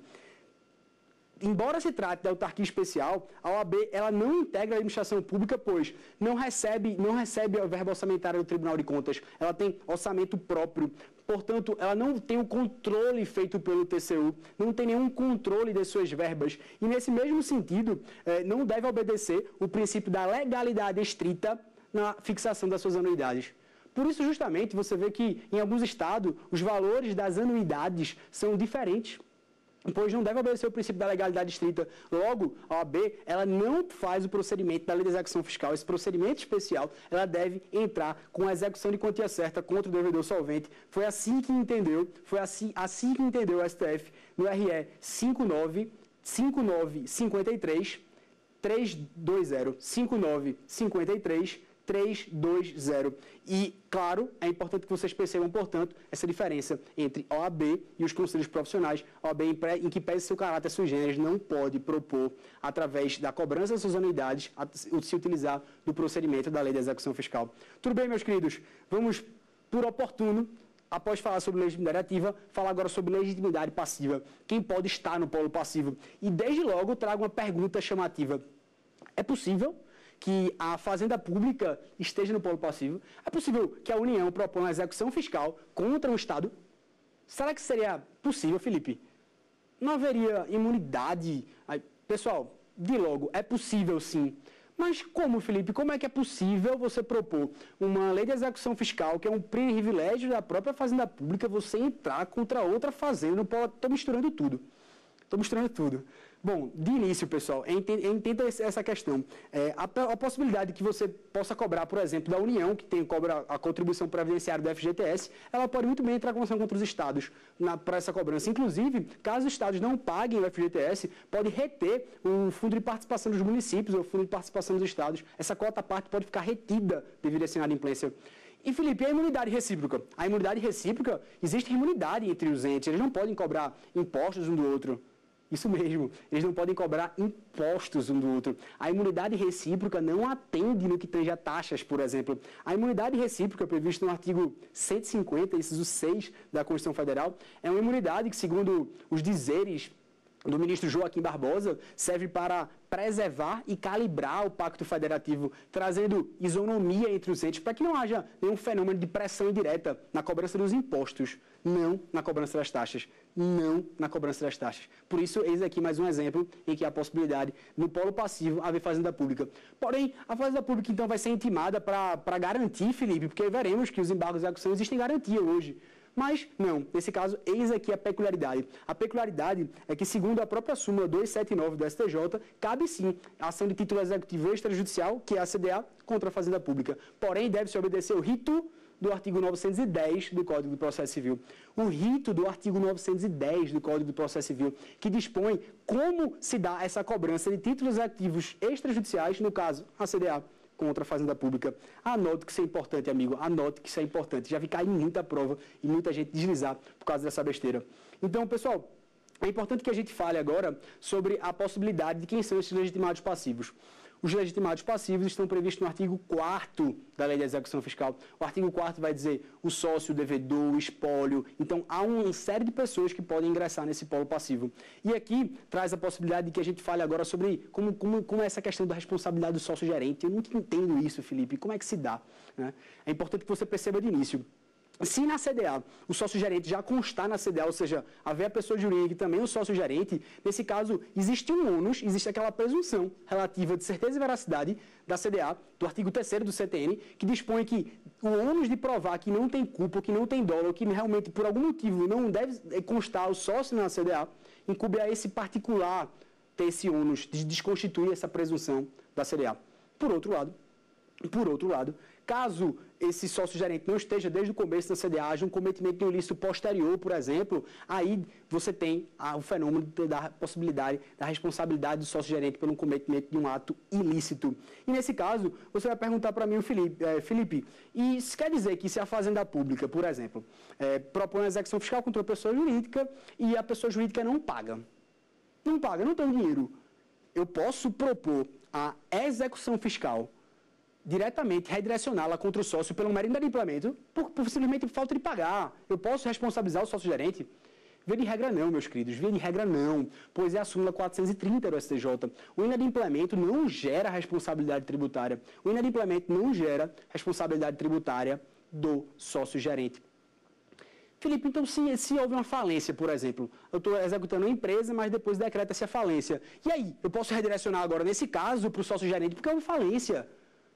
embora se trate da autarquia especial, a O A B ela não integra a administração pública, pois não recebe, não recebe a verba orçamentária do Tribunal de Contas. Ela tem orçamento próprio. Portanto, ela não tem o controle feito pelo T C U, não tem nenhum controle de suas verbas. E, nesse mesmo sentido, eh, não deve obedecer o princípio da legalidade estrita na fixação das suas anuidades. Por isso, justamente, você vê que, em alguns estados, os valores das anuidades são diferentes, pois não deve obedecer o princípio da legalidade estrita. Logo, a O A B ela não faz o procedimento da lei de execução fiscal. Esse procedimento especial, ela deve entrar com a execução de quantia certa contra o devedor solvente. Foi assim que entendeu, foi assim, assim que entendeu o S T F no R E cinco nove cinco nove cinco três três dois zero, cinco nove cinco três três dois zero. E, claro, é importante que vocês percebam, portanto, essa diferença entre a O A B e os conselhos profissionais. A O A B, em que pese seu caráter sui generis, não pode propor, através da cobrança das suas anuidades, se utilizar do procedimento da lei de execução fiscal. Tudo bem, meus queridos? Vamos, por oportuno, após falar sobre legitimidade ativa, falar agora sobre legitimidade passiva. Quem pode estar no polo passivo? E, desde logo, trago uma pergunta chamativa. É possível que a Fazenda Pública esteja no polo passivo? É possível que a União proponha uma execução fiscal contra um Estado? Será que seria possível, Felipe? Não haveria imunidade? Aí, pessoal, de logo, é possível sim. Mas como, Felipe? Como é que é possível você propor uma lei de execução fiscal, que é um privilégio da própria Fazenda Pública, você entrar contra outra fazenda? Estou misturando tudo. Estou misturando tudo. Bom, de início, pessoal, entenda essa questão. É, a, a possibilidade que você possa cobrar, por exemplo, da União, que tem, cobra a contribuição previdenciária do F G T S, ela pode muito bem entrar com ação contra os Estados para essa cobrança. Inclusive, caso os Estados não paguem o F G T S, pode reter o fundo de participação dos municípios ou o fundo de participação dos Estados. Essa cota parte pode ficar retida devido a essa inadimplência. E, Felipe, a imunidade recíproca? A imunidade recíproca, existe imunidade entre os entes, eles não podem cobrar impostos um do outro. Isso mesmo, eles não podem cobrar impostos um do outro. A imunidade recíproca não atende no que tange a taxas, por exemplo. A imunidade recíproca, prevista no artigo cento e cinquenta, inciso seis da Constituição Federal, é uma imunidade que, segundo os dizeres do ministro Joaquim Barbosa, serve para preservar e calibrar o Pacto Federativo, trazendo isonomia entre os entes, para que não haja nenhum fenômeno de pressão indireta na cobrança dos impostos, não na cobrança das taxas, não na cobrança das taxas. Por isso, eis aqui mais um exemplo em que há a possibilidade, no polo passivo, haver fazenda pública. Porém, a fazenda pública, então, vai ser intimada para garantir, Felipe, porque veremos que os embargos de execução existem garantia hoje. Mas, não, nesse caso, eis aqui a peculiaridade. A peculiaridade é que, segundo a própria súmula duzentos e setenta e nove do S T J, cabe sim a ação de título executivo extrajudicial, que é a C D A, contra a Fazenda Pública. Porém, deve-se obedecer o rito do artigo novecentos e dez do Código do Processo Civil. O rito do artigo novecentos e dez do Código do Processo Civil, que dispõe como se dá essa cobrança de títulos executivos extrajudiciais, no caso, a C D A, contra a Fazenda Pública. Anote que isso é importante, amigo. Anote que isso é importante. Já vi cair muita prova e muita gente deslizar por causa dessa besteira. Então, pessoal, é importante que a gente fale agora sobre a possibilidade de quem são esses legitimados passivos. Os legitimados passivos estão previstos no artigo quarto da Lei de Execução Fiscal. O artigo quarto vai dizer o sócio, o devedor, o espólio. Então, há uma série de pessoas que podem ingressar nesse polo passivo. E aqui traz a possibilidade de que a gente fale agora sobre como, como, como é essa questão da responsabilidade do sócio-gerente. Eu nunca entendo isso, Felipe. Como é que se dá? Né? É importante que você perceba de início. Se na C D A o sócio-gerente já constar na C D A, ou seja, haver a pessoa jurídica e também o sócio-gerente, nesse caso, existe um ônus, existe aquela presunção relativa de certeza e veracidade da C D A, do artigo terceiro do C T N, que dispõe que o ônus de provar que não tem culpa, que não tem dolo, que realmente, por algum motivo, não deve constar o sócio na C D A, incube a esse particular ter esse ônus de desconstituir essa presunção da C D A. Por outro lado, por outro lado, caso esse sócio-gerente não esteja desde o começo da C D A, haja um cometimento de um ilícito posterior, por exemplo, aí você tem ah, o fenômeno da possibilidade da responsabilidade do sócio-gerente pelo cometimento de um ato ilícito. E nesse caso, você vai perguntar para mim, o Felipe, é, Felipe, e isso quer dizer que se a Fazenda Pública, por exemplo, é, propõe uma execução fiscal contra uma pessoa jurídica e a pessoa jurídica não paga, não paga, não tem dinheiro, eu posso propor a execução fiscal diretamente redirecioná-la contra o sócio pelo mero inadimplemento, por, por simplesmente falta de pagar. Eu posso responsabilizar o sócio-gerente? Via de regra não, meus queridos, via de regra não, pois é a súmula quatrocentos e trinta do S T J. O inadimplemento não gera responsabilidade tributária. O inadimplemento não gera responsabilidade tributária do sócio-gerente. Felipe, então se, se houve uma falência, por exemplo, eu estou executando uma empresa, mas depois decreta-se a falência. E aí, eu posso redirecionar agora, nesse caso, para o sócio-gerente, porque houve falência.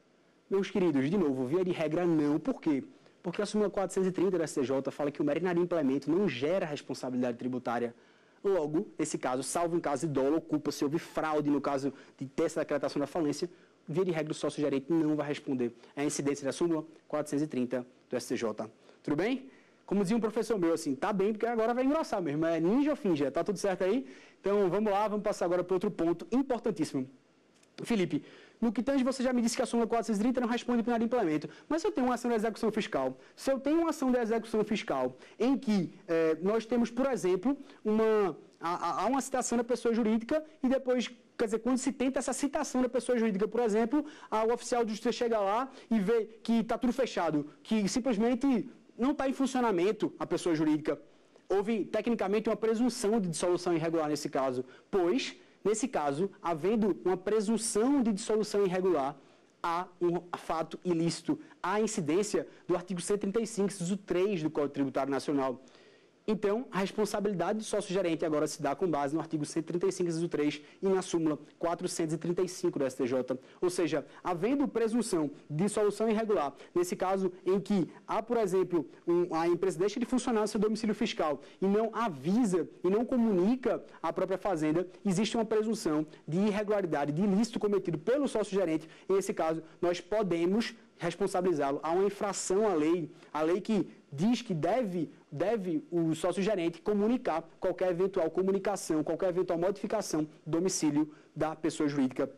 Meus queridos, de novo, via de regra não. Por quê? Porque a súmula quatrocentos e trinta da S T J fala que o mero inadimplemento não gera responsabilidade tributária. Logo, nesse caso, salvo em caso de dolo ou culpa, se houve fraude no caso de ter essa decretação da falência, via de regra o sócio-gerente não vai responder. É a incidência da súmula quatrocentos e trinta do S T J. Tudo bem? Como dizia um professor meu, assim, tá bem, porque agora vai engrossar mesmo. É ninja ou finja? Tá tudo certo aí? Então, vamos lá, vamos passar agora para outro ponto importantíssimo. Felipe, no que tange, você já me disse que a súmula quatrocentos e trinta não responde para o inadimplemento. Mas se eu tenho uma ação de execução fiscal, se eu tenho uma ação de execução fiscal em que eh, nós temos, por exemplo, uma, há, há uma citação da pessoa jurídica e depois, quer dizer, quando se tenta essa citação da pessoa jurídica, por exemplo, a, o oficial de justiça chega lá e vê que está tudo fechado, que simplesmente não está em funcionamento a pessoa jurídica. Houve, tecnicamente, uma presunção de dissolução irregular nesse caso, pois... Nesse caso, havendo uma presunção de dissolução irregular, há um fato ilícito, há incidência do artigo cento e trinta e cinco, inciso três do Código Tributário Nacional. Então, a responsabilidade do sócio-gerente agora se dá com base no artigo cento e trinta e cinco, inciso três e na súmula quatrocentos e trinta e cinco do S T J. Ou seja, havendo presunção de dissolução irregular, nesse caso em que há, por exemplo, um, a empresa deixa de funcionar no seu domicílio fiscal e não avisa e não comunica à própria fazenda, existe uma presunção de irregularidade, de ilícito cometido pelo sócio-gerente. Nesse caso, nós podemos responsabilizá-lo. Há uma infração à lei, a lei que diz que deve, deve o sócio-gerente comunicar qualquer eventual comunicação, qualquer eventual modificação do domicílio da pessoa jurídica.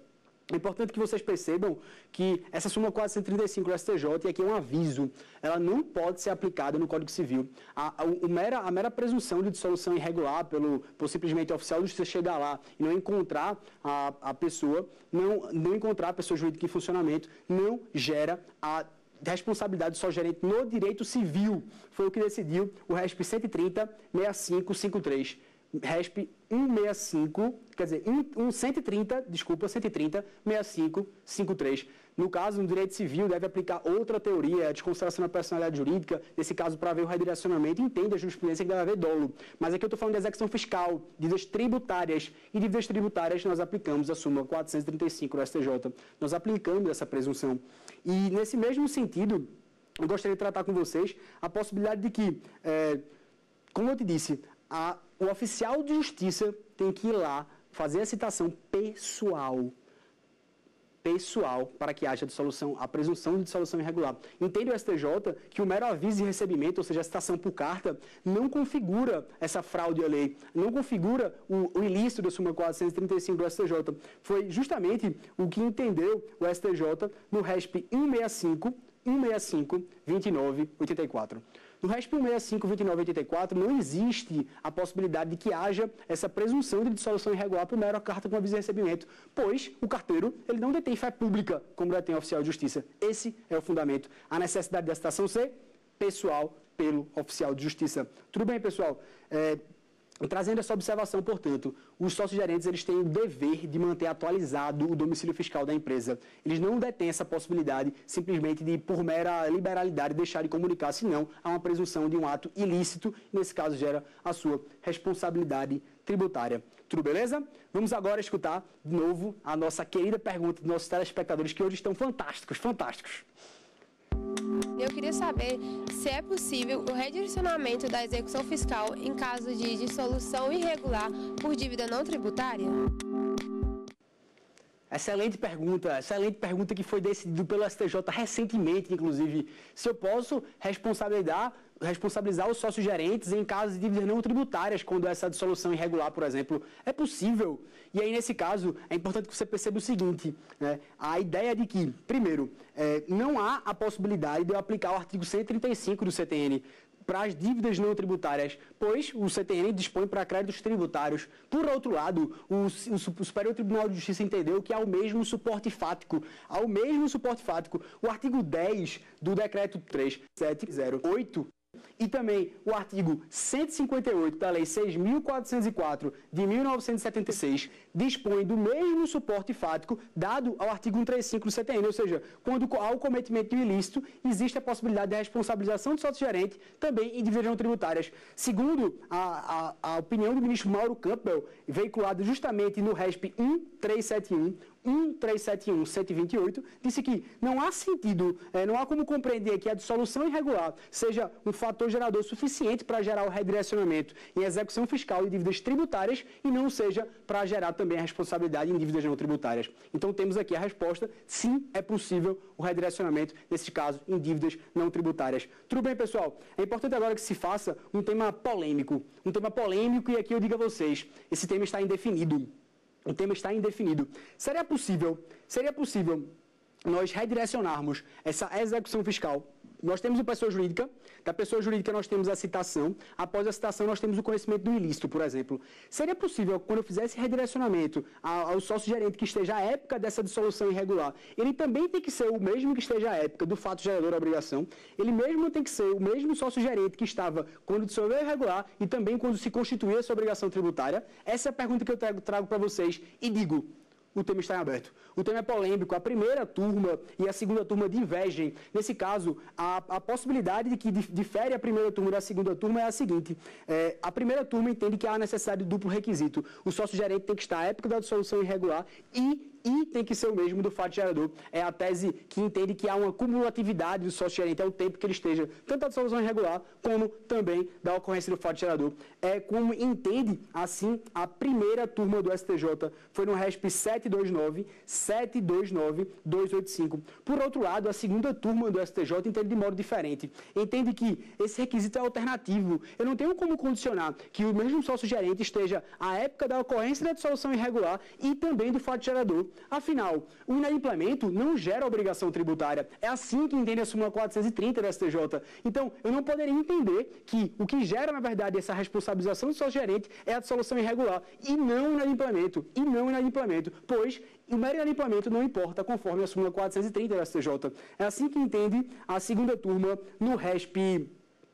É importante que vocês percebam que essa súmula quatrocentos e trinta e cinco do S T J, e aqui é um aviso, ela não pode ser aplicada no Código Civil. A, a, o mera, a mera presunção de dissolução irregular, pelo, por simplesmente o oficial de justiça chegar lá e não encontrar a, a pessoa, não, não encontrar a pessoa jurídica em funcionamento, não gera a responsabilidade do sócio-gerente no direito civil. Foi o que decidiu o R E S P cento e trinta, sessenta e cinco cinquenta e três. R E S P cento e sessenta e cinco, quer dizer, cento e trinta, desculpa, cento e trinta, sessenta e cinco, cinquenta e três. No caso, no direito civil, deve aplicar outra teoria, a desconsideração da personalidade jurídica, nesse caso, para haver o redirecionamento, entende a jurisprudência que deve haver dolo. Mas aqui eu estou falando de execução fiscal, dívidas tributárias, e dívidas tributárias nós aplicamos a súmula quatrocentos e trinta e cinco do S T J. Nós aplicamos essa presunção. E, nesse mesmo sentido, eu gostaria de tratar com vocês a possibilidade de que, é, como eu te disse, a o oficial de justiça tem que ir lá fazer a citação pessoal, pessoal, para que haja dissolução, a presunção de dissolução irregular. Entende o S T J que o mero aviso de recebimento, ou seja, a citação por carta, não configura essa fraude à lei, não configura o, o ilícito da súmula quatrocentos e trinta e cinco do S T J. Foi justamente o que entendeu o S T J no R E S P cento e sessenta e cinco, cento e sessenta e cinco, vinte e nove, oitenta e quatro. No R E S P cento e sessenta e cinco, vinte e nove, oitenta e quatro, não existe a possibilidade de que haja essa presunção de dissolução irregular por mera carta com aviso de recebimento, pois o carteiro ele não detém fé pública como detém o oficial de justiça. Esse é o fundamento. A necessidade da citação ser pessoal pelo oficial de justiça. Tudo bem, pessoal? É... Trazendo essa observação, portanto, os sócios-gerentes eles têm o dever de manter atualizado o domicílio fiscal da empresa. Eles não detêm essa possibilidade simplesmente de, por mera liberalidade, deixar de comunicar, senão há uma presunção de um ato ilícito, e nesse caso gera a sua responsabilidade tributária. Tudo beleza? Vamos agora escutar de novo a nossa querida pergunta dos nossos telespectadores, que hoje estão fantásticos, fantásticos. Eu queria saber se é possível o redirecionamento da execução fiscal em caso de dissolução irregular por dívida não tributária? Excelente pergunta, excelente pergunta que foi decidido pelo S T J recentemente, inclusive. Se eu posso responsabilizar, responsabilizar os sócios gerentes em casos de dívidas não tributárias, quando essa dissolução irregular, por exemplo, é possível. E aí, nesse caso, é importante que você perceba o seguinte, né? A ideia de que, primeiro, é, não há a possibilidade de eu aplicar o artigo cento e trinta e cinco do C T N para as dívidas não tributárias, pois o C T N dispõe para créditos tributários. Por outro lado, o, o, o Superior Tribunal de Justiça entendeu que há o mesmo suporte fático, há o mesmo suporte fático, o artigo dez do Decreto três mil setecentos e oito, e também o artigo cento e cinquenta e oito da Lei seis mil quatrocentos e quatro de mil novecentos e setenta e seis dispõe do mesmo suporte fático dado ao artigo cento e trinta e cinco do C T N, ou seja, quando há o cometimento de um ilícito, existe a possibilidade de responsabilização do sócio-gerente também em dívidas não tributárias. Segundo a, a, a opinião do ministro Mauro Campbell, veiculada justamente no R E S P um três sete um, um três sete um, cento e vinte e oito, disse que não há sentido, é, não há como compreender que a dissolução irregular seja um fator gerador suficiente para gerar o redirecionamento em execução fiscal de dívidas tributárias e não seja para gerar também a responsabilidade em dívidas não tributárias. Então temos aqui a resposta, sim, é possível o redirecionamento, nesse caso, em dívidas não tributárias. Tudo bem, pessoal? É importante agora que se faça um tema polêmico, um tema polêmico, e aqui eu digo a vocês, esse tema está indefinido. O tema está indefinido. Seria possível, seria possível nós redirecionarmos essa execução fiscal? Nós temos a pessoa jurídica, da pessoa jurídica nós temos a citação, após a citação nós temos o conhecimento do ilícito, por exemplo. Seria possível, quando eu fizesse redirecionamento ao sócio-gerente que esteja à época dessa dissolução irregular, ele também tem que ser o mesmo que esteja à época do fato gerador da obrigação, ele mesmo tem que ser o mesmo sócio-gerente que estava quando dissolveu irregular e também quando se constituía essa obrigação tributária? Essa é a pergunta que eu trago, trago para vocês e digo: o tema está em aberto. O tema é polêmico. A primeira turma e a segunda turma divergem. Nesse caso, a, a possibilidade de que difere a primeira turma da segunda turma é a seguinte. É, a primeira turma entende que há necessidade de duplo requisito. O sócio-gerente tem que estar à época da dissolução irregular e e tem que ser o mesmo do fato gerador. É a tese que entende que há uma cumulatividade do sócio-gerente ao tempo que ele esteja tanto da dissolução irregular como também da ocorrência do fato gerador. É como entende, assim, a primeira turma do S T J. Foi no R E S P setecentos e vinte e nove, setecentos e vinte e nove, duzentos e oitenta e cinco. Por outro lado, a segunda turma do S T J entende de modo diferente. Entende que esse requisito é alternativo. Eu não tenho como condicionar que o mesmo sócio-gerente esteja à época da ocorrência da dissolução irregular e também do fato gerador. Afinal, o inadimplemento não gera obrigação tributária. É assim que entende a súmula quatrocentos e trinta do S T J. Então, eu não poderia entender que o que gera, na verdade, essa responsabilização do sócio-gerente é a dissolução irregular e não o inadimplemento, e não o inadimplemento, pois o mero inadimplemento não importa, conforme a súmula quatrocentos e trinta do S T J. É assim que entende a segunda turma no R E S P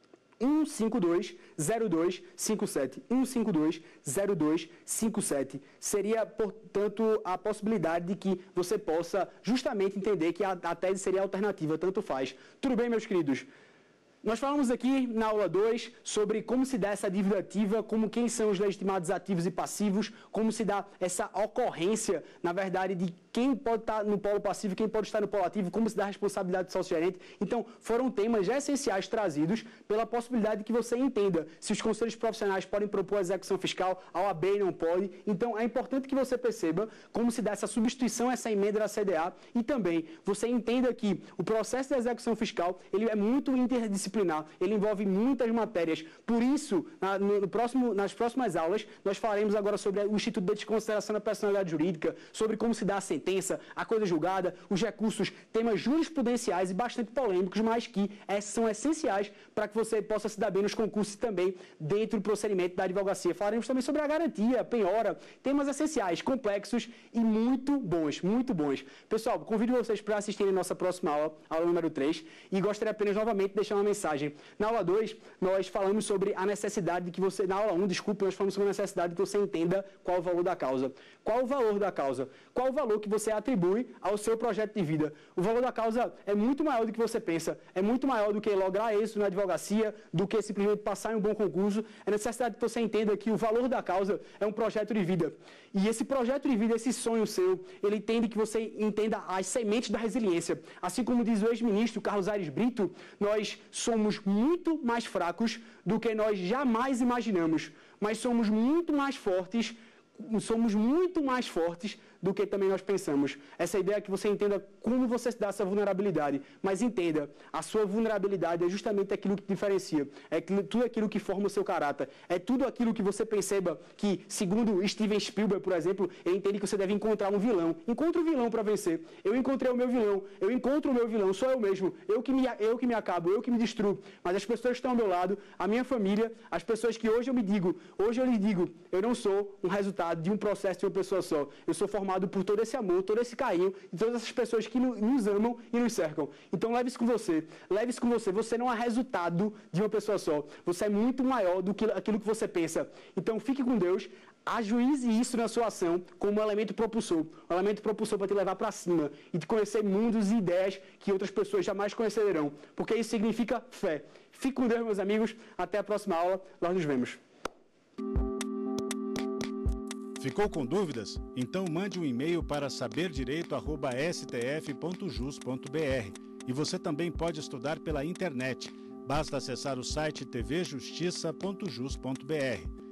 um cinco dois zero dois cinco sete. um cinco dois zero dois cinco sete. Seria, portanto, a possibilidade de que você possa justamente entender que a, a tese seria alternativa, tanto faz. Tudo bem, meus queridos? Nós falamos aqui na aula dois sobre como se dá essa dívida ativa, como quem são os legitimados ativos e passivos, como se dá essa ocorrência, na verdade, de quem pode estar no polo passivo, quem pode estar no polo ativo, como se dá a responsabilidade do sócio-gerente. Então, foram temas já essenciais trazidos pela possibilidade de que você entenda se os conselhos profissionais podem propor a execução fiscal, a O A B não pode. Então, é importante que você perceba como se dá essa substituição, essa emenda da C D A, e também você entenda que o processo da execução fiscal ele é muito interdisciplinar, ele envolve muitas matérias. Por isso, na, no próximo, nas próximas aulas, nós falaremos agora sobre o Instituto de Desconsideração da Personalidade Jurídica, sobre como se dá a sentença, a coisa julgada, os recursos, temas jurisprudenciais e bastante polêmicos, mas que é, são essenciais para que você possa se dar bem nos concursos e também dentro do procedimento da advocacia. Falaremos também sobre a garantia, a penhora, temas essenciais, complexos e muito bons, muito bons. Pessoal, convido vocês para assistirem a nossa próxima aula, aula número três, e gostaria apenas novamente de deixar uma mensagem. Na aula dois, nós falamos sobre a necessidade de que você, na aula um, desculpa, nós falamos sobre a necessidade de que você entenda qual o valor da causa. Qual o valor da causa? Qual o valor que você atribui ao seu projeto de vida? O valor da causa é muito maior do que você pensa, é muito maior do que lograr êxito na advocacia, do que simplesmente passar em um bom concurso. É necessidade que você entenda que o valor da causa é um projeto de vida. E esse projeto de vida, esse sonho seu, ele entende que você entenda as sementes da resiliência. Assim como diz o ex-ministro Carlos Aires Brito, nós somos muito mais fracos do que nós jamais imaginamos, mas somos muito mais fortes, somos muito mais fortes do que também nós pensamos. Essa ideia é que você entenda como você se dá essa vulnerabilidade, mas entenda, a sua vulnerabilidade é justamente aquilo que diferencia, é tudo aquilo que forma o seu caráter, é tudo aquilo que você perceba que, segundo Steven Spielberg, por exemplo, ele entende que você deve encontrar um vilão. Encontre um vilão para vencer. Eu encontrei o meu vilão, eu encontro o meu vilão, sou eu mesmo, eu que, me, eu que me acabo, eu que me destruo, mas as pessoas que estão ao meu lado, a minha família, as pessoas que hoje eu me digo, hoje eu lhes digo, eu não sou um resultado de um processo de uma pessoa só, eu sou formado por todo esse amor, todo esse carinho e todas essas pessoas que nos amam e nos cercam. Então leve isso com você, leve isso com você. Você não é resultado de uma pessoa só. Você é muito maior do que aquilo que você pensa. Então fique com Deus, ajuize isso na sua ação como um elemento propulsor. Um elemento propulsor para te levar para cima e de conhecer mundos e ideias que outras pessoas jamais conhecerão. Porque isso significa fé. Fique com Deus, meus amigos. Até a próxima aula. Nós nos vemos. Ficou com dúvidas? Então mande um e-mail para saberdireito arroba s t f ponto jus ponto b r. E você também pode estudar pela internet. Basta acessar o site t v justiça ponto jus ponto b r.